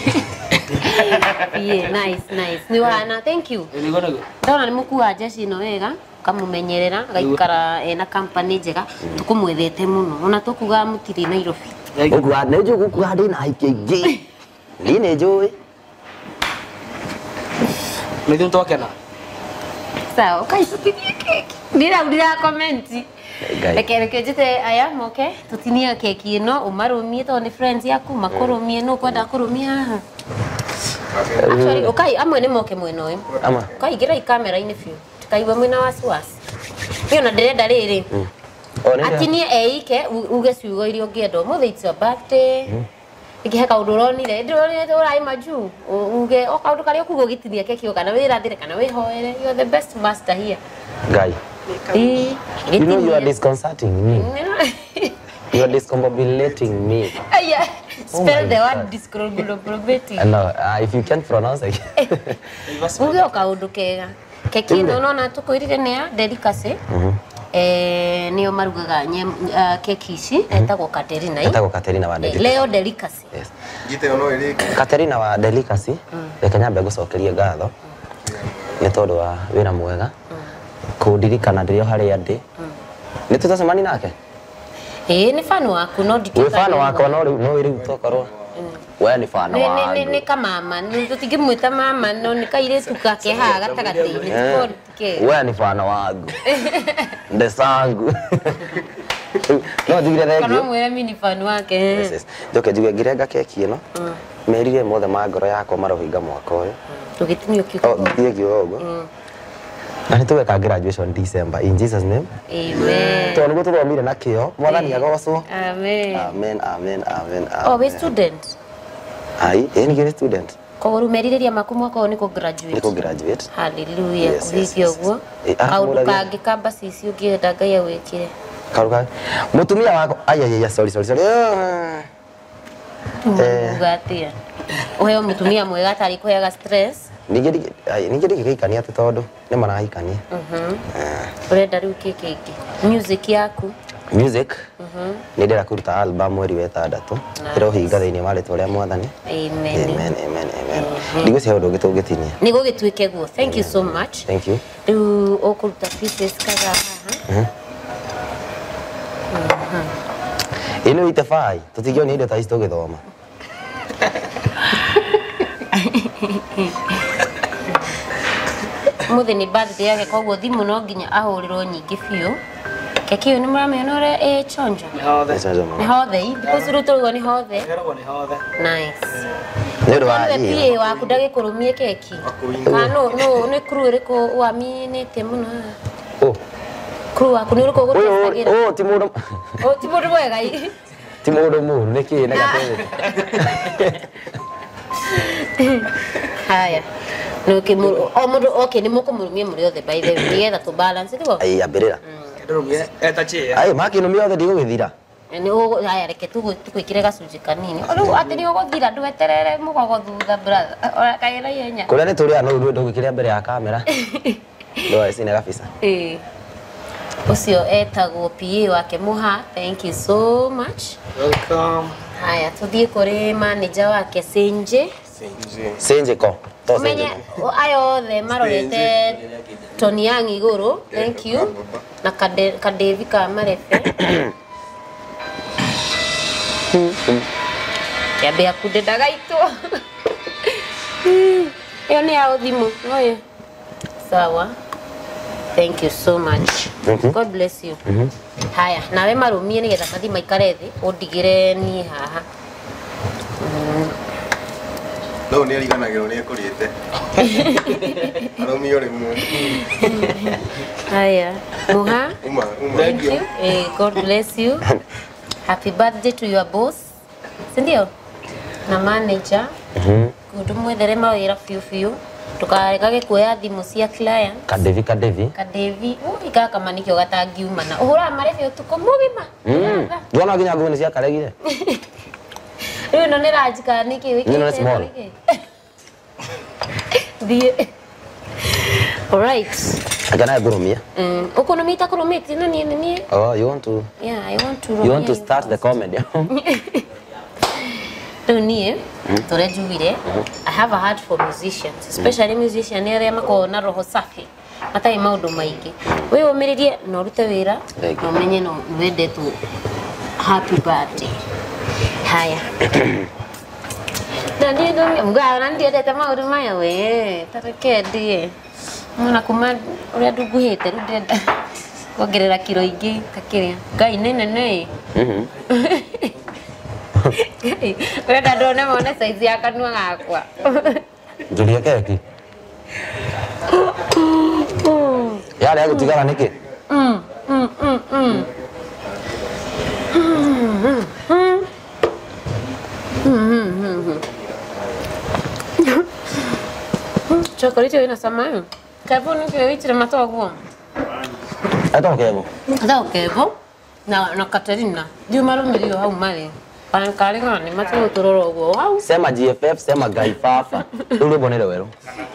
nice ni wana thank you ndona nĩ mũkua jeshi ĩno wega kamumenyerera gaikara ena company njega tũkũmwethete mũno ona tũkuga mũtirĩ Nairobi ũguo nĩ njũĩ gũkuga ndĩ na aiki aingĩ niĩ nĩ njũĩ nĩthuĩ twakena sawa ũkaicũkithie keki ndĩraurira komenti reke njĩte aya moke tũtinie keki ĩno ũmarũmie tondũ nĩ friends yaku makũrũmie no kwenda kũrũmia haha actually ũkai amwe nĩ moke mwena ũyũ ũkaingĩra kamera-inĩ biũ tikaigua mwena wasiwasi niĩ ona ndĩrenda rĩrĩ atinie eike uge ciugo iria ũngĩenda ũmũthĩ it's your birthday ikihe kaũndũ ũronire ũraima juu uge o kaũndũ karĩa ũkuga ũgĩtinia keki kana wĩrathire kana wĩhoere you are the best master here Ngai you know you are disconcerting me you are discombobulating me yeah spell the word discombobulating no if you can't pronounce it uge o kaũndũ kega keki ĩno nona tũkwĩrire nĩ ya delicacy niyo marugaga keki ici etagwo Katerina wa Delicacy leo delicacy ngite ono ĩrĩ Katerina wa Delicacy reke nyambe gũcokeria ngatho nĩ tondũ wa wĩra mwega kũndirikana ndĩrĩ o harĩa ndĩ nĩ tũtacemania nake nĩ fan waku no ndituĩka fan wakwa no rĩu tokorwo we nĩ fan wa nĩ kamama tũtingĩmwĩta mama no nĩ kairĩtu gake haha gatagatĩ-inĩ we nĩ fan wangu nde sangu no njugire thengio kana mwĩre mimi nĩ fan wake njoke njuge ngĩrenga keki ĩno merire mothe ma ngoro yakwa marohinga mwaka ũyũ tũgĩtinio kiugo ũguo na nĩ tũgeka graduation December in Jesus name amen tondũ nĩguo tũthomire na kĩo mwathani agocwo amen amen oh we student ai nĩ student Koguo meririria maku mwaka ũyũ nĩ graduate. Nĩ graduate. Hallelujah. Kuhithio ũguo. Kaũndũ kangĩ kamba cici ũngĩenda Ngai agwĩkire. Karuga. Mutumia wako ayaya sorry. Ugatia. Uheo mutumia mwega atari kuheaga stress. Ningĩ gĩikania atĩ tondũ nĩ marahikania. Urenda rĩu kĩngĩ. Music yaku. Music. Nĩ ndĩra kũruta album mweri wa 6. Ĩrohinga thĩinĩ wa rĩtwa rĩa Mwathani. Amen. Ndigũcihe ũndũ ũngĩ tũngĩtinia. Nĩ gũgĩtuĩke guo. Thank you so much. Thank you. Rĩu ũkũruta pieces kaga haha. Ino itafai, tutigio indo ta ici tũgĩthoma. Mũthĩ nĩ birthday yake koguo thimũ no nginya ahũrĩrwo nyingĩ biũ. Keki ĩyo nĩ mũramĩona ũrĩa chonjo? Nĩ hothe. Nĩ hothe. Thikũ ici rĩu tũrugwo nĩ hothe. Nĩ hothe. Nice. Nĩ ũndũ wa PA waku ndagĩkũrũmie keki. No nĩ crew ĩrĩkũ wamiinĩtie mũno haha? Crew waku nĩ ũrĩkũ ũgũtestagĩra? Ti mũndũ. Ti mũndũ mwega. Ti mũndũ mũru nĩkĩ nĩ gatete. Haya. No mũndũ okay nĩ mũkũmũrumia mũrĩ othe by the way nĩgetha tu balance ndĩgo. Ai ambĩrĩra. Ndĩrumie eta chia. Ai makinumia othe ndigũgĩthira. Nĩ haya reke tũgwĩkire gacunjĩ kanini. Rĩu atĩ nĩ ũgũthira ndweterere mũgogo thutha brother. Kaĩra ihenya. Kũrĩa nĩ tũrĩa no ndũgĩkĩrĩa mbere ya kamera. Ndio ĩci nĩ kabisa. Ucio etagwo PA wake Muha. Thank you so much. Welcome. Haya tuthiĩ kũrĩ manager wake Senje ko. Umenye ayo othe marorete Tony Yang igũrũ. Thank you. Na kadevi ka marefe. Kiambe akude dagaitwo. Iyo nĩ ya ũthimũ. Oye. Sawa. Thank you so much. God bless you. Haya, nawe marumie nĩgetha mathi maikare thĩ ũndigĩre niĩ haha. No nĩ ariganagĩrwo nĩ ekũrĩte. Arumio rĩmwe. Haya, Muha. Thank you. God bless you. Happy birthday to your boss. Sindio? Na manager. Kundu mwethere mawĩra biũ. Tukaregage kuoya thimũ cia client. Kadevi. Ikaka manikio gatangiumana. Ũhũra marefe ũtukũ mũgima. Ndona nginya nguo nĩ cia karegire. Rĩu no nĩ rajika nĩkĩ wĩkĩte. Nĩ small. All right. Agana ngurumia. Ũkũnumita kũrumĩte na niĩ. Oh, you want to? Yeah, I want to. You want to start the comedy? Rĩu niĩ tũrĩa njugire I have a heart for musicians, especially musicians arĩa makoragwo na roho safi matarĩ maũndũ maingĩ. Wĩyũmĩrĩrie na ũrute wĩra na ũmenye no wendetwo. Happy birthday. Haya. Nani ndo mgao ndiendete maũndũ maya we. Tareke ndie. Mwana kuma ũrĩa ndunguhĩte rĩu ndĩrenda kuongerera kilo ingĩ kakĩrĩa. Ngai nene. Urenda ndone mone size ya kanua gakwa. Njuria keki. Yale ya gutigara niki? Chocolate ina sama. Kavuni kwa witire matogo. Atokevo. Na Katerina. Ndio marumirio hau mali. Pankaringa ni matu turoro go. Wow. Sema GFF, sema Gai Fafa. Ule bonero wero.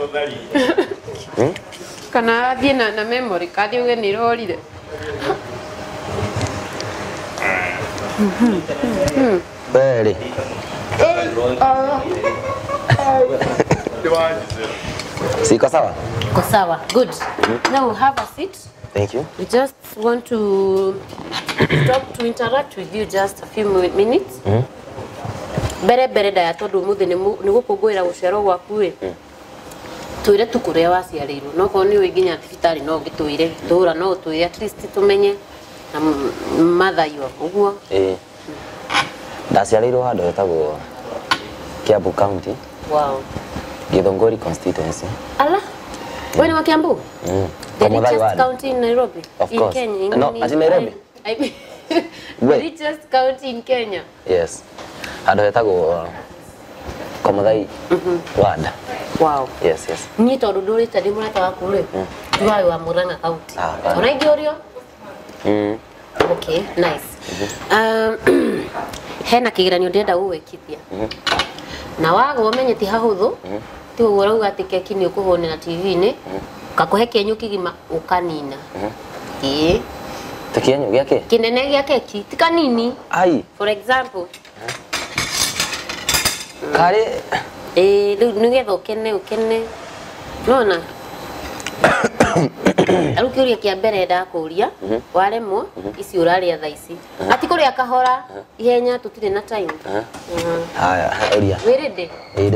Kana thie na memory card uge ni rorire. Beri. Siko sawa? Ko sawa. Good. Now have a seat. Thank you. We just want to stop to interact with you just a few minutes. Bere da ya tondu muthi ni gukungwira guciarwo gwaku ri. Tuire tukuria waciarirwo no ko ni wiginya thibitari no ngitwire ndura no tuire at least tumenye na mathayo uguo. Ndaciarirwo handu hetagwo Kiambu County. Wow. Githongori constituency. Ala. Wewe ni wa Kiambu? The richest county in Nairobi. Of course. In Kenya. No, as in Nairobi. I mean, the richest county in Kenya. Yes. Handu hetagwo Komagai. Wada. Wow. Yes, yes. Ni tondu ndurite ndi murata waku ri. Tuwawe wa Murang'a County. Ona ingi urio? Okay, nice. Hena kigeranio ndenda gwikithia. Na wago umenye ti hahuthu. Ti urauga ati keki ni ukuhone na TV ni. Kakuhe kenyu kigima ukanina. Tekienyu giake? Kinene gia keki ti kanini. Ai. For example. Kare nigetha ukene nona aru kiuria kia mbere ndakuria waremwo ici uraria thaa ici ati kuria kahora ihenya tutire na time haya uria wirinde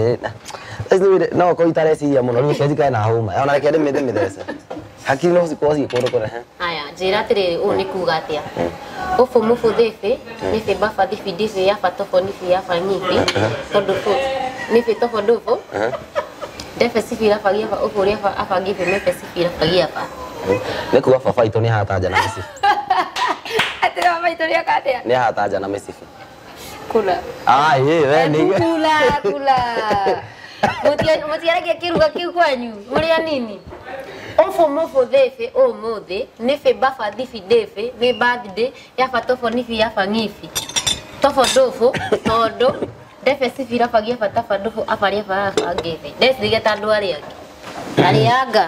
no ko itareciria muno riu kezi kana homa ona reke ndimithece hakiri no cikoci kore haya njira atiri u ni kuga atia ufu mufu thifi nifi bafa thifi difi ya fatofo nifi ya fanyifi tondu fo nifi tofo dofo defe sifira fagia fa ufuria fa afagi fe mefe sifira fagia fa nikuwa fafa ito ni hataja na misifi atira mama ito ya katea ni hataja na misifi kula we ni kula mutiarege kiruga kiu kwanyu muria nini ofo mofo defe o mode nefe bafa difi defe ne birthday ya fatofo nifi ya fangifi tofo dofo todo defe sifira fagia fatafa dofo afaria fa agefe des digeta ndo ari yake ariaga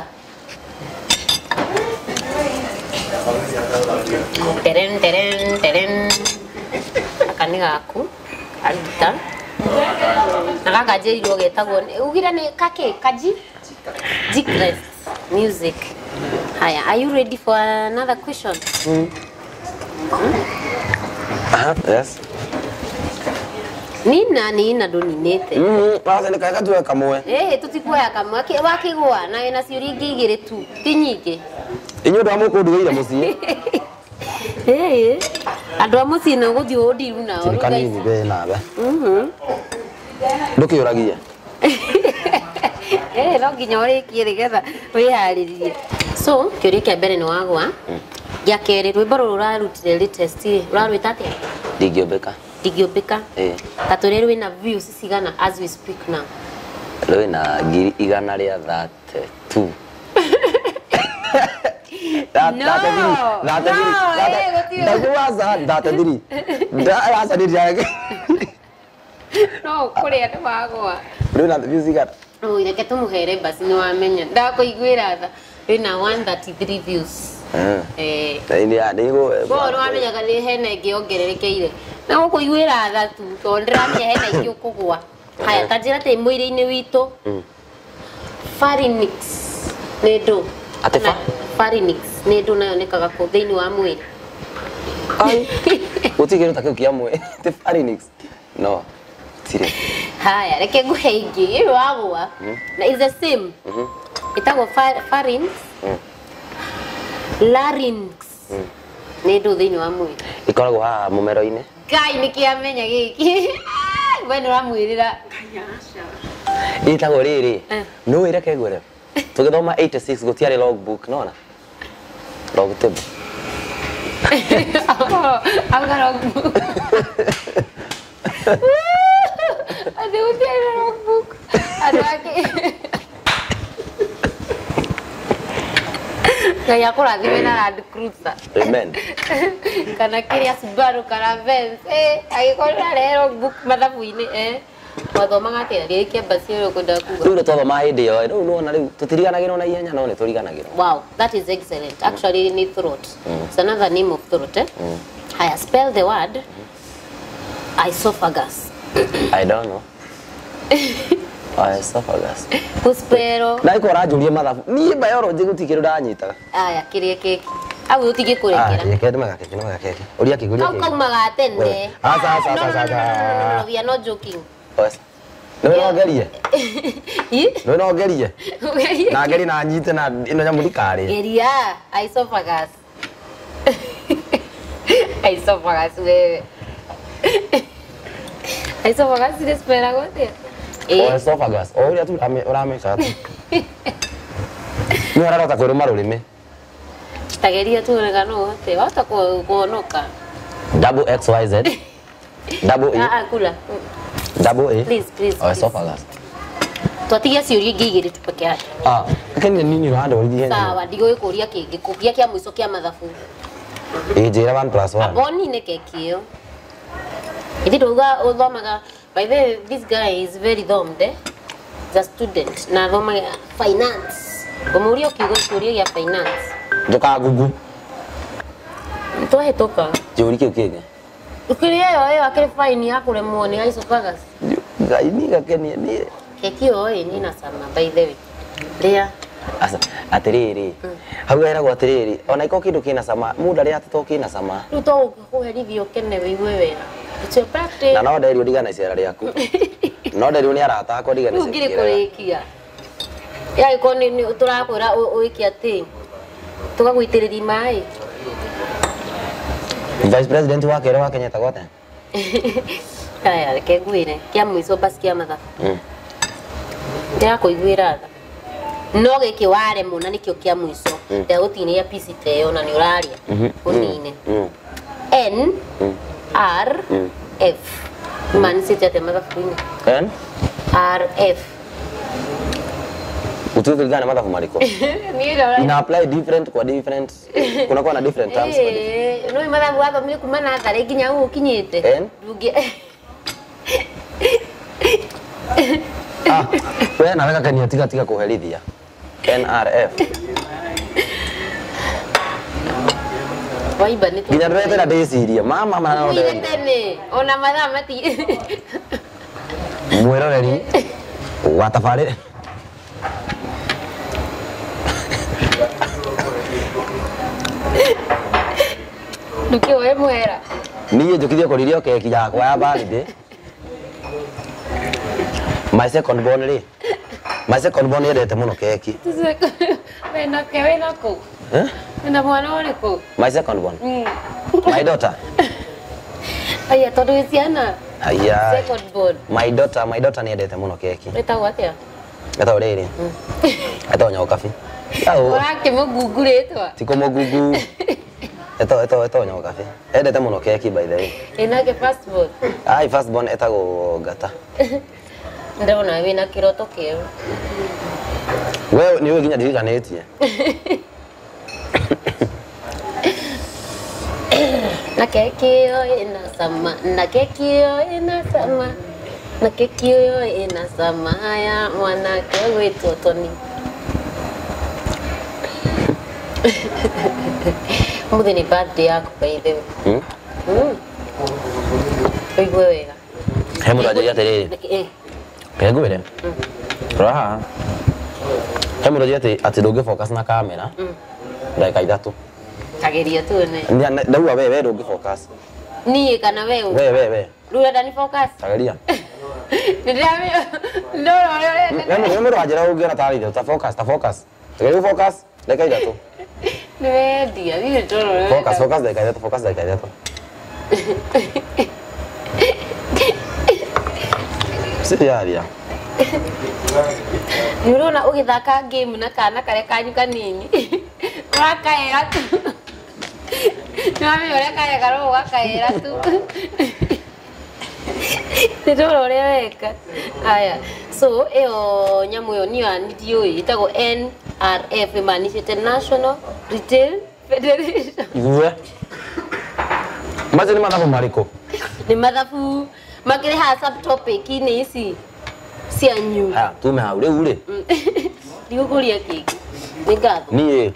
teren akani gaku alita nagaga jiro getagwo ugira ni kake kaji Jikrest music. Haya, are you ready for another question? Yes. Nina ndo ninete. Basi nikaka tuwe kamwe. Tutikuoya kamwe. Wakigwa na wena ciuri ingi igiri tu. Ti nyingi. Inyu ndo amukunduire mucii. Andu a mucii no guthii undiru nao. Kanini be nabe. Ndukiuragia. No nginya urikie rigetha wiharirie. So kiuria kia mbere ni wagwa. Gia keri rwimbo rurarutire latest rurarwita atia? Digiombeka. Katore rwina views cigana as we speak now. Rwina 132. No, kuria ni wagwa. Rwina views igana? Reke tumuhere basi ni wamenya. Ndakuiguira tha. Rwina 133 views. Ini adigo. Bo wamenya kali hena ingiongererekeire. Na gukuiguira tha tu tondira menya hena ingi ukugwa. Haya tajira te mwiri-ini witu. Pharynx nedo. Atefa? Pharynx nedo nayo nekaga ku thiini wa mwiri. Ai. Utigire takiu kia mwe. Te pharynx. No. Tire. Haya reke nguhe ingi wagwa. Na is the same. Itagwo pharynx. Larynx. Nedo thiini wa mwiri. Ikoragwo ha mumero-ini. Kai nikiamenya giki. Wena ramwirira. Itagwo riri. No wira kegwere. Tugithoma 86 gutiari logbook nona. Log table. Anga logbook. Ade utiari logbook. Adake. Kaya kurathime na Land Cruiser. Amen. Kana kiria Subaru kana Benz. Agikora rero book mathabu-ini wathomaga atia riri kia basi ro kwenda kuga. Riu twathoma hindi yo riu no na riu tutiriganagirwo na ihenya no ni turiganagirwo. Wow, that is excellent. Actually ni throat. It's another name of throat. Haya, spell the word esophagus. I don't know. Esophagus. Kuspero. Na iko rajurie mathabu. Ni biology gutikiru ndanyitaga. Aya, kirie keki. Au utige kurekera. Ye kedi magakeki no magakeki. Uria kiguria keki. Au kaumaga tene. Asa. No, we are not joking. Yes. No gerie. No gerie. Na geri na nyite na ino nyamu dikari. Geria esophagus. Esophagus wewe. Esophagus ni spera gote. Esophagus. Uria tu urame katu. Ni ararota kuruma rurimi. Tageria tu ngano te wata kuonoka. Double XYZ. Double E. Kula. Double A. Please. Oh, esophagus. Twatigia ciũria ingĩ igĩrĩ tu peke yake. Kenya nini rado rithie. Sawa, ndigũĩ kũria kĩngĩ. Kũria kĩa mũico kĩa mathabu. Njĩra 1+1. Boni nĩ keki ĩyo. Ithi ndauga ũthomaga, by the way, this guy is very thumbed, eh? He's a student. Na athomaga finance. Ũmũria ũkiuga kĩũria gĩa finance. Njoka gugu. Twahĩtũka. Kĩũria kĩu kĩngĩ. Ũkĩria ĩyo akĩrĩ fine ya kũremwo nĩ esophagus. Ngai ni gakenia ni. Keki ĩyo ĩ na cama by the way. Rĩa. Asa atiriri. Hau era gwa atiriri. Ona iko kindu kina cama, muda ria to kina cama. Rĩu to ũkũherithio kene wĩigue wega. It's your birthday. Na no nderio ndigana icera riaku. No nderio ni arata akwa ndigana icera. Ngire kũrĩkia. Ya iko ni tũrakwĩra ũikia atĩ. Tũgagũitĩrĩria maĩ. Vice President wa Kenya etagwo atĩa? Aya reke ngwĩre kĩa mũico basi kĩa mathabu. Ndĩrakũiguĩra tha. No gĩkĩ waremwo na nĩkĩo kĩa mũico. Ndagũtinĩria piece ta ĩyo na nĩ ũraria. Ũnine. N R F. Manicĩte atĩa mathabu-inĩ? N R F. Ututhilingana mathabu mariko. Ina apply different kwa different. Kuna kwa na different terms kwa different. No mathabu wathomire kuma na thare nginya gũkũ kinyĩte. Ndungi. Wewe naweka kania tiga kuherithia. NRF. Waiba nĩ tu. Nginya ndwete na ndĩciria. Mama na ndĩ. Tene ona mathaa mati. Mwĩroreri wa tabarĩre. Nduki wewe mwera. Niĩ njũkithie kũririo keki yakwa ya birthday. My second born ri. My second born yendete muno keki. Wena kũ? Wena mwana ũrĩkũ? My second born. My daughter. Aya tondũ wĩ ciana. Aya. Second born. My daughter nĩendete muno keki. Wĩtagwo atĩa? Etagwo rĩrĩ. Etagwo Nyaũkabi. Ũrakĩmũgungu rĩtwa? Ti kũmũgungu. Etagwo Nyaũkabi. Endete muno keki by the way. Ĩnake first born. Ai first born etagwo Ngata. Ndĩrona wĩna kĩroto kĩerũ. Wewe ni wewe nginya ndirikanĩtie. Na keki ĩyo ĩna cama, na keki ĩyo ĩna cama, na keki ĩyo ĩna cama ya mwanake gwĩtwo Tony. Mũthĩ nĩ birthday yaku by the way. Ũigue wega. He mũndũ anjĩria atĩrĩrĩ. Ngwĩre. Raha. He mũndũ anjĩria atĩ ndũngĩ-focus na kamera. Ndagĩka 3. Kageria tu ne. Ndauga wewe ndũngĩ-focus. Niĩ kana wewe? Wewe. Rĩu ũrenda ni focus? Kageria. Ndĩramenya. Ndoro ũrĩa. Nĩ mũndũ anjĩra ũngĩona tarĩthio ta focus. Kageria focus. Ndagĩka 3. Nĩ wendia, niĩ ndoro ũrĩa. Focus ndagĩka 3. Siriaria. Nĩ ũrona ũgĩthaka game na kana karĩa kanyu kanini. Wakaera tu. Nĩwamenya ũrĩa karĩa karũgũ gakaera tu. Nĩ ndoro ũrĩa weka. Aya, so ĩyo nyamũ ĩyo niyo ndiũĩ ĩtagwo NRF ĩmanicĩte National Retail Federation. Igue. Macio nĩ mathabu marĩkũ? Nĩ mathabu makĩrĩ ha subtopic-inĩ ici cianyu. Haya, tume hau rĩu rĩ. Ndigũkũria kĩngĩ. Nĩ ngatho. Niĩ.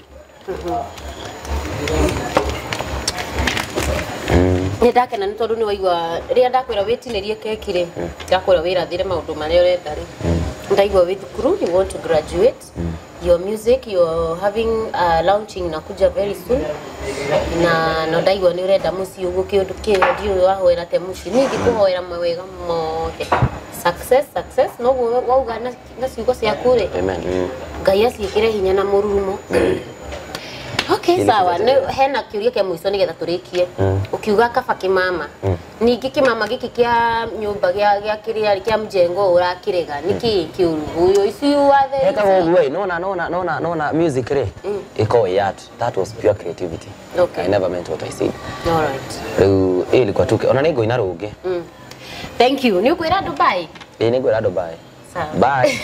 Nĩ ndakena nĩ tondũ nĩ waigua rĩrĩa ndakwĩra wĩtinĩrie keki rĩ, ndakwĩra wĩrathĩre maũndũ marĩa ũrenda rĩ. Ndaigua wĩ thukuru, you want to graduate. Your music, you're having launching nakuja very soon. Na ndaigua nĩ ũrenda mũciĩ ũguo kĩũndũ kĩyo ndiũĩ wahoera te mũciĩ. Niĩ ngĩkũhoera mawega mothe. Success, no wauga na ciugo ciaku rĩ. Amen. Ngai aciĩkĩre hinya na mũrurumo. Okay, sawa. Hena kĩũria kĩa mũico nĩgetha tũrĩkie. Ũkiuga kaba kĩmama. Ningĩ kĩmama gĩkĩ kĩa nyũmba gĩa kĩrĩa kĩa mjengo ũrakĩrega. Nĩkĩ kĩũru? Ũyũ icio wathe. Etagwo guo nona music rĩ. Iko art. That was pure creativity. Okay. I never meant what I said. All right. Rĩu ilikuwa tu ona nĩ ngũina rũngĩ. Thank you. Ni ukwira Dubai? Ni kwira Dubai. Sawa. Bye.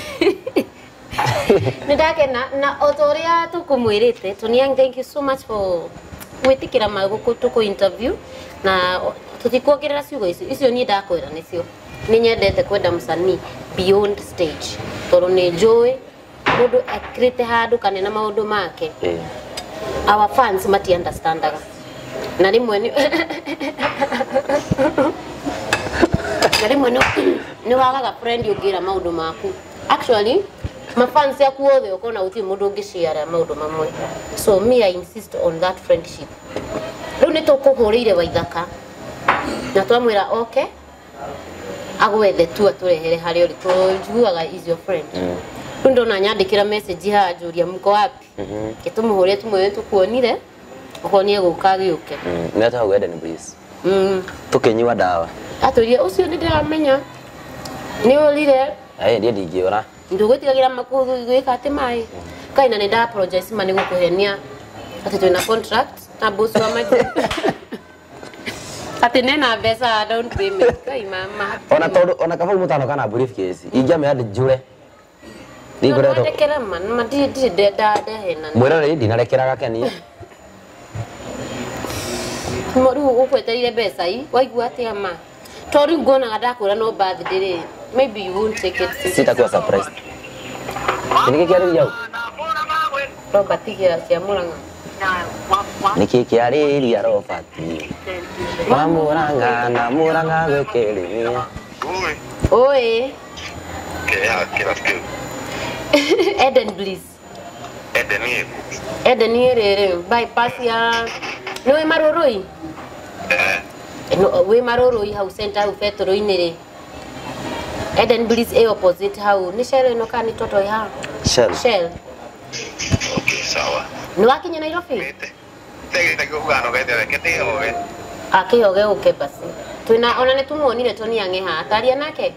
Nidake na otoria tukumwirite. Tuniang, thank you so much for gwitikira maguku tuku interview na tutikuongerera ciugo icio ni ndakwira nicio. Ni nyendete kwenda musanii beyond stage. Toro ni njui mundu akrite handu kanena maundu make. Our fans mati understandaga. Na rimwe ni ni wagaga friend ugira maundu maku. Actually, my fans yaku othe ukona uti mundu ngishare maundu mamwe. So me I insist on that friendship. Riu ni tukuhurire Waithaka. Na twamwira okay. Agwethe tu aturehere hari uri tujuaga is your friend. Ndo na nyandikira message ha Julia mko wapi? Kitumuhure tumwe tukuonire. Ukonie gukagi uke. Neta ugende ni breeze. Tukinywa dawa. Aturia ucio ni ndiramenya. Ni olire. Ndiye ndingiora. Ndugutigagira makuru gwika ati mai. Kaina ni nda apologize mani gukuhenia. Ati twina contract na boss wa mai. Ati nena besa down payment kai mama. Ona kafa mutano kana briefcase. Ingia hadi jure. Ndigore to. Ndekera man mati deda hena. Mwera redi narekera gakenia. Moru ukweterire besa hii waigua ati ama. Tori ngona gadakura no birthday. Maybe you won't take it. Sitakuwa surprised. Niki kiari yao. Robert tigira cia Muranga. Niki kiari ya Robert. Mamuranga na Muranga gwekerimia. Oi. Kila Eden Bliss. Eden here bypass ya no maroroi. No we maroroi how center u fetro inere. Eden Bliss e opposite how ni shell no kani toto ya. Shell. Okay, sawa. No akinya Nairobi. Tegete kugano gete kete oge. Akiyoge uke basi. Tuna ona ne tumuonire Tony yange ha ataria nake.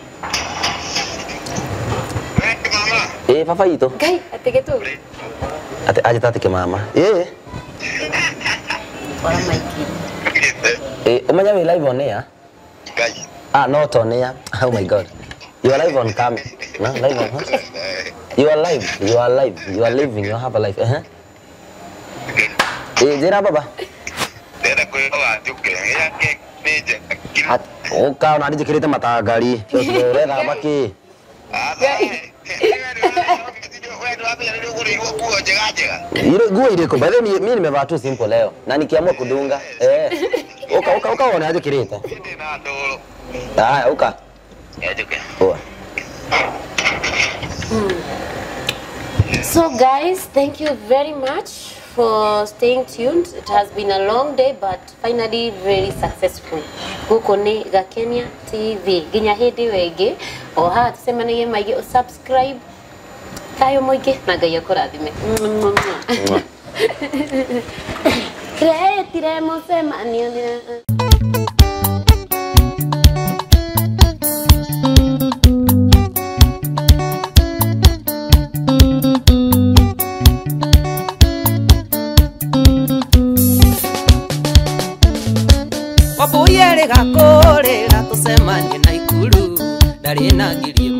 Papa ito. Kai ategetu. Ate aje tatike mama. Ora maiki. Umanya we live on air? Kai. Not on air. Oh my god. You are live on cam. No, live on. Huh? You are live. You are live. You are living. You have a life. Jera baba. Dera ko ajuke ya ke neje. Oka na dije kirite mata gari. Ore na baki. Ile nguo ile kwa baadhi mimi nimevaa tu simple leo na nikiamua kudunga oka ona aje kireta oka poa. So guys, thank you very much for staying tuned. It has been a long day but finally very successful. Guko ni Gakenia TV. Ginya hindi wege oha tusemanagie maigi subscribe kayo moige na Ngai akurathime. Tire musemanio. Wabuyere gakore gatusemanie Naikuru ndari na ngirie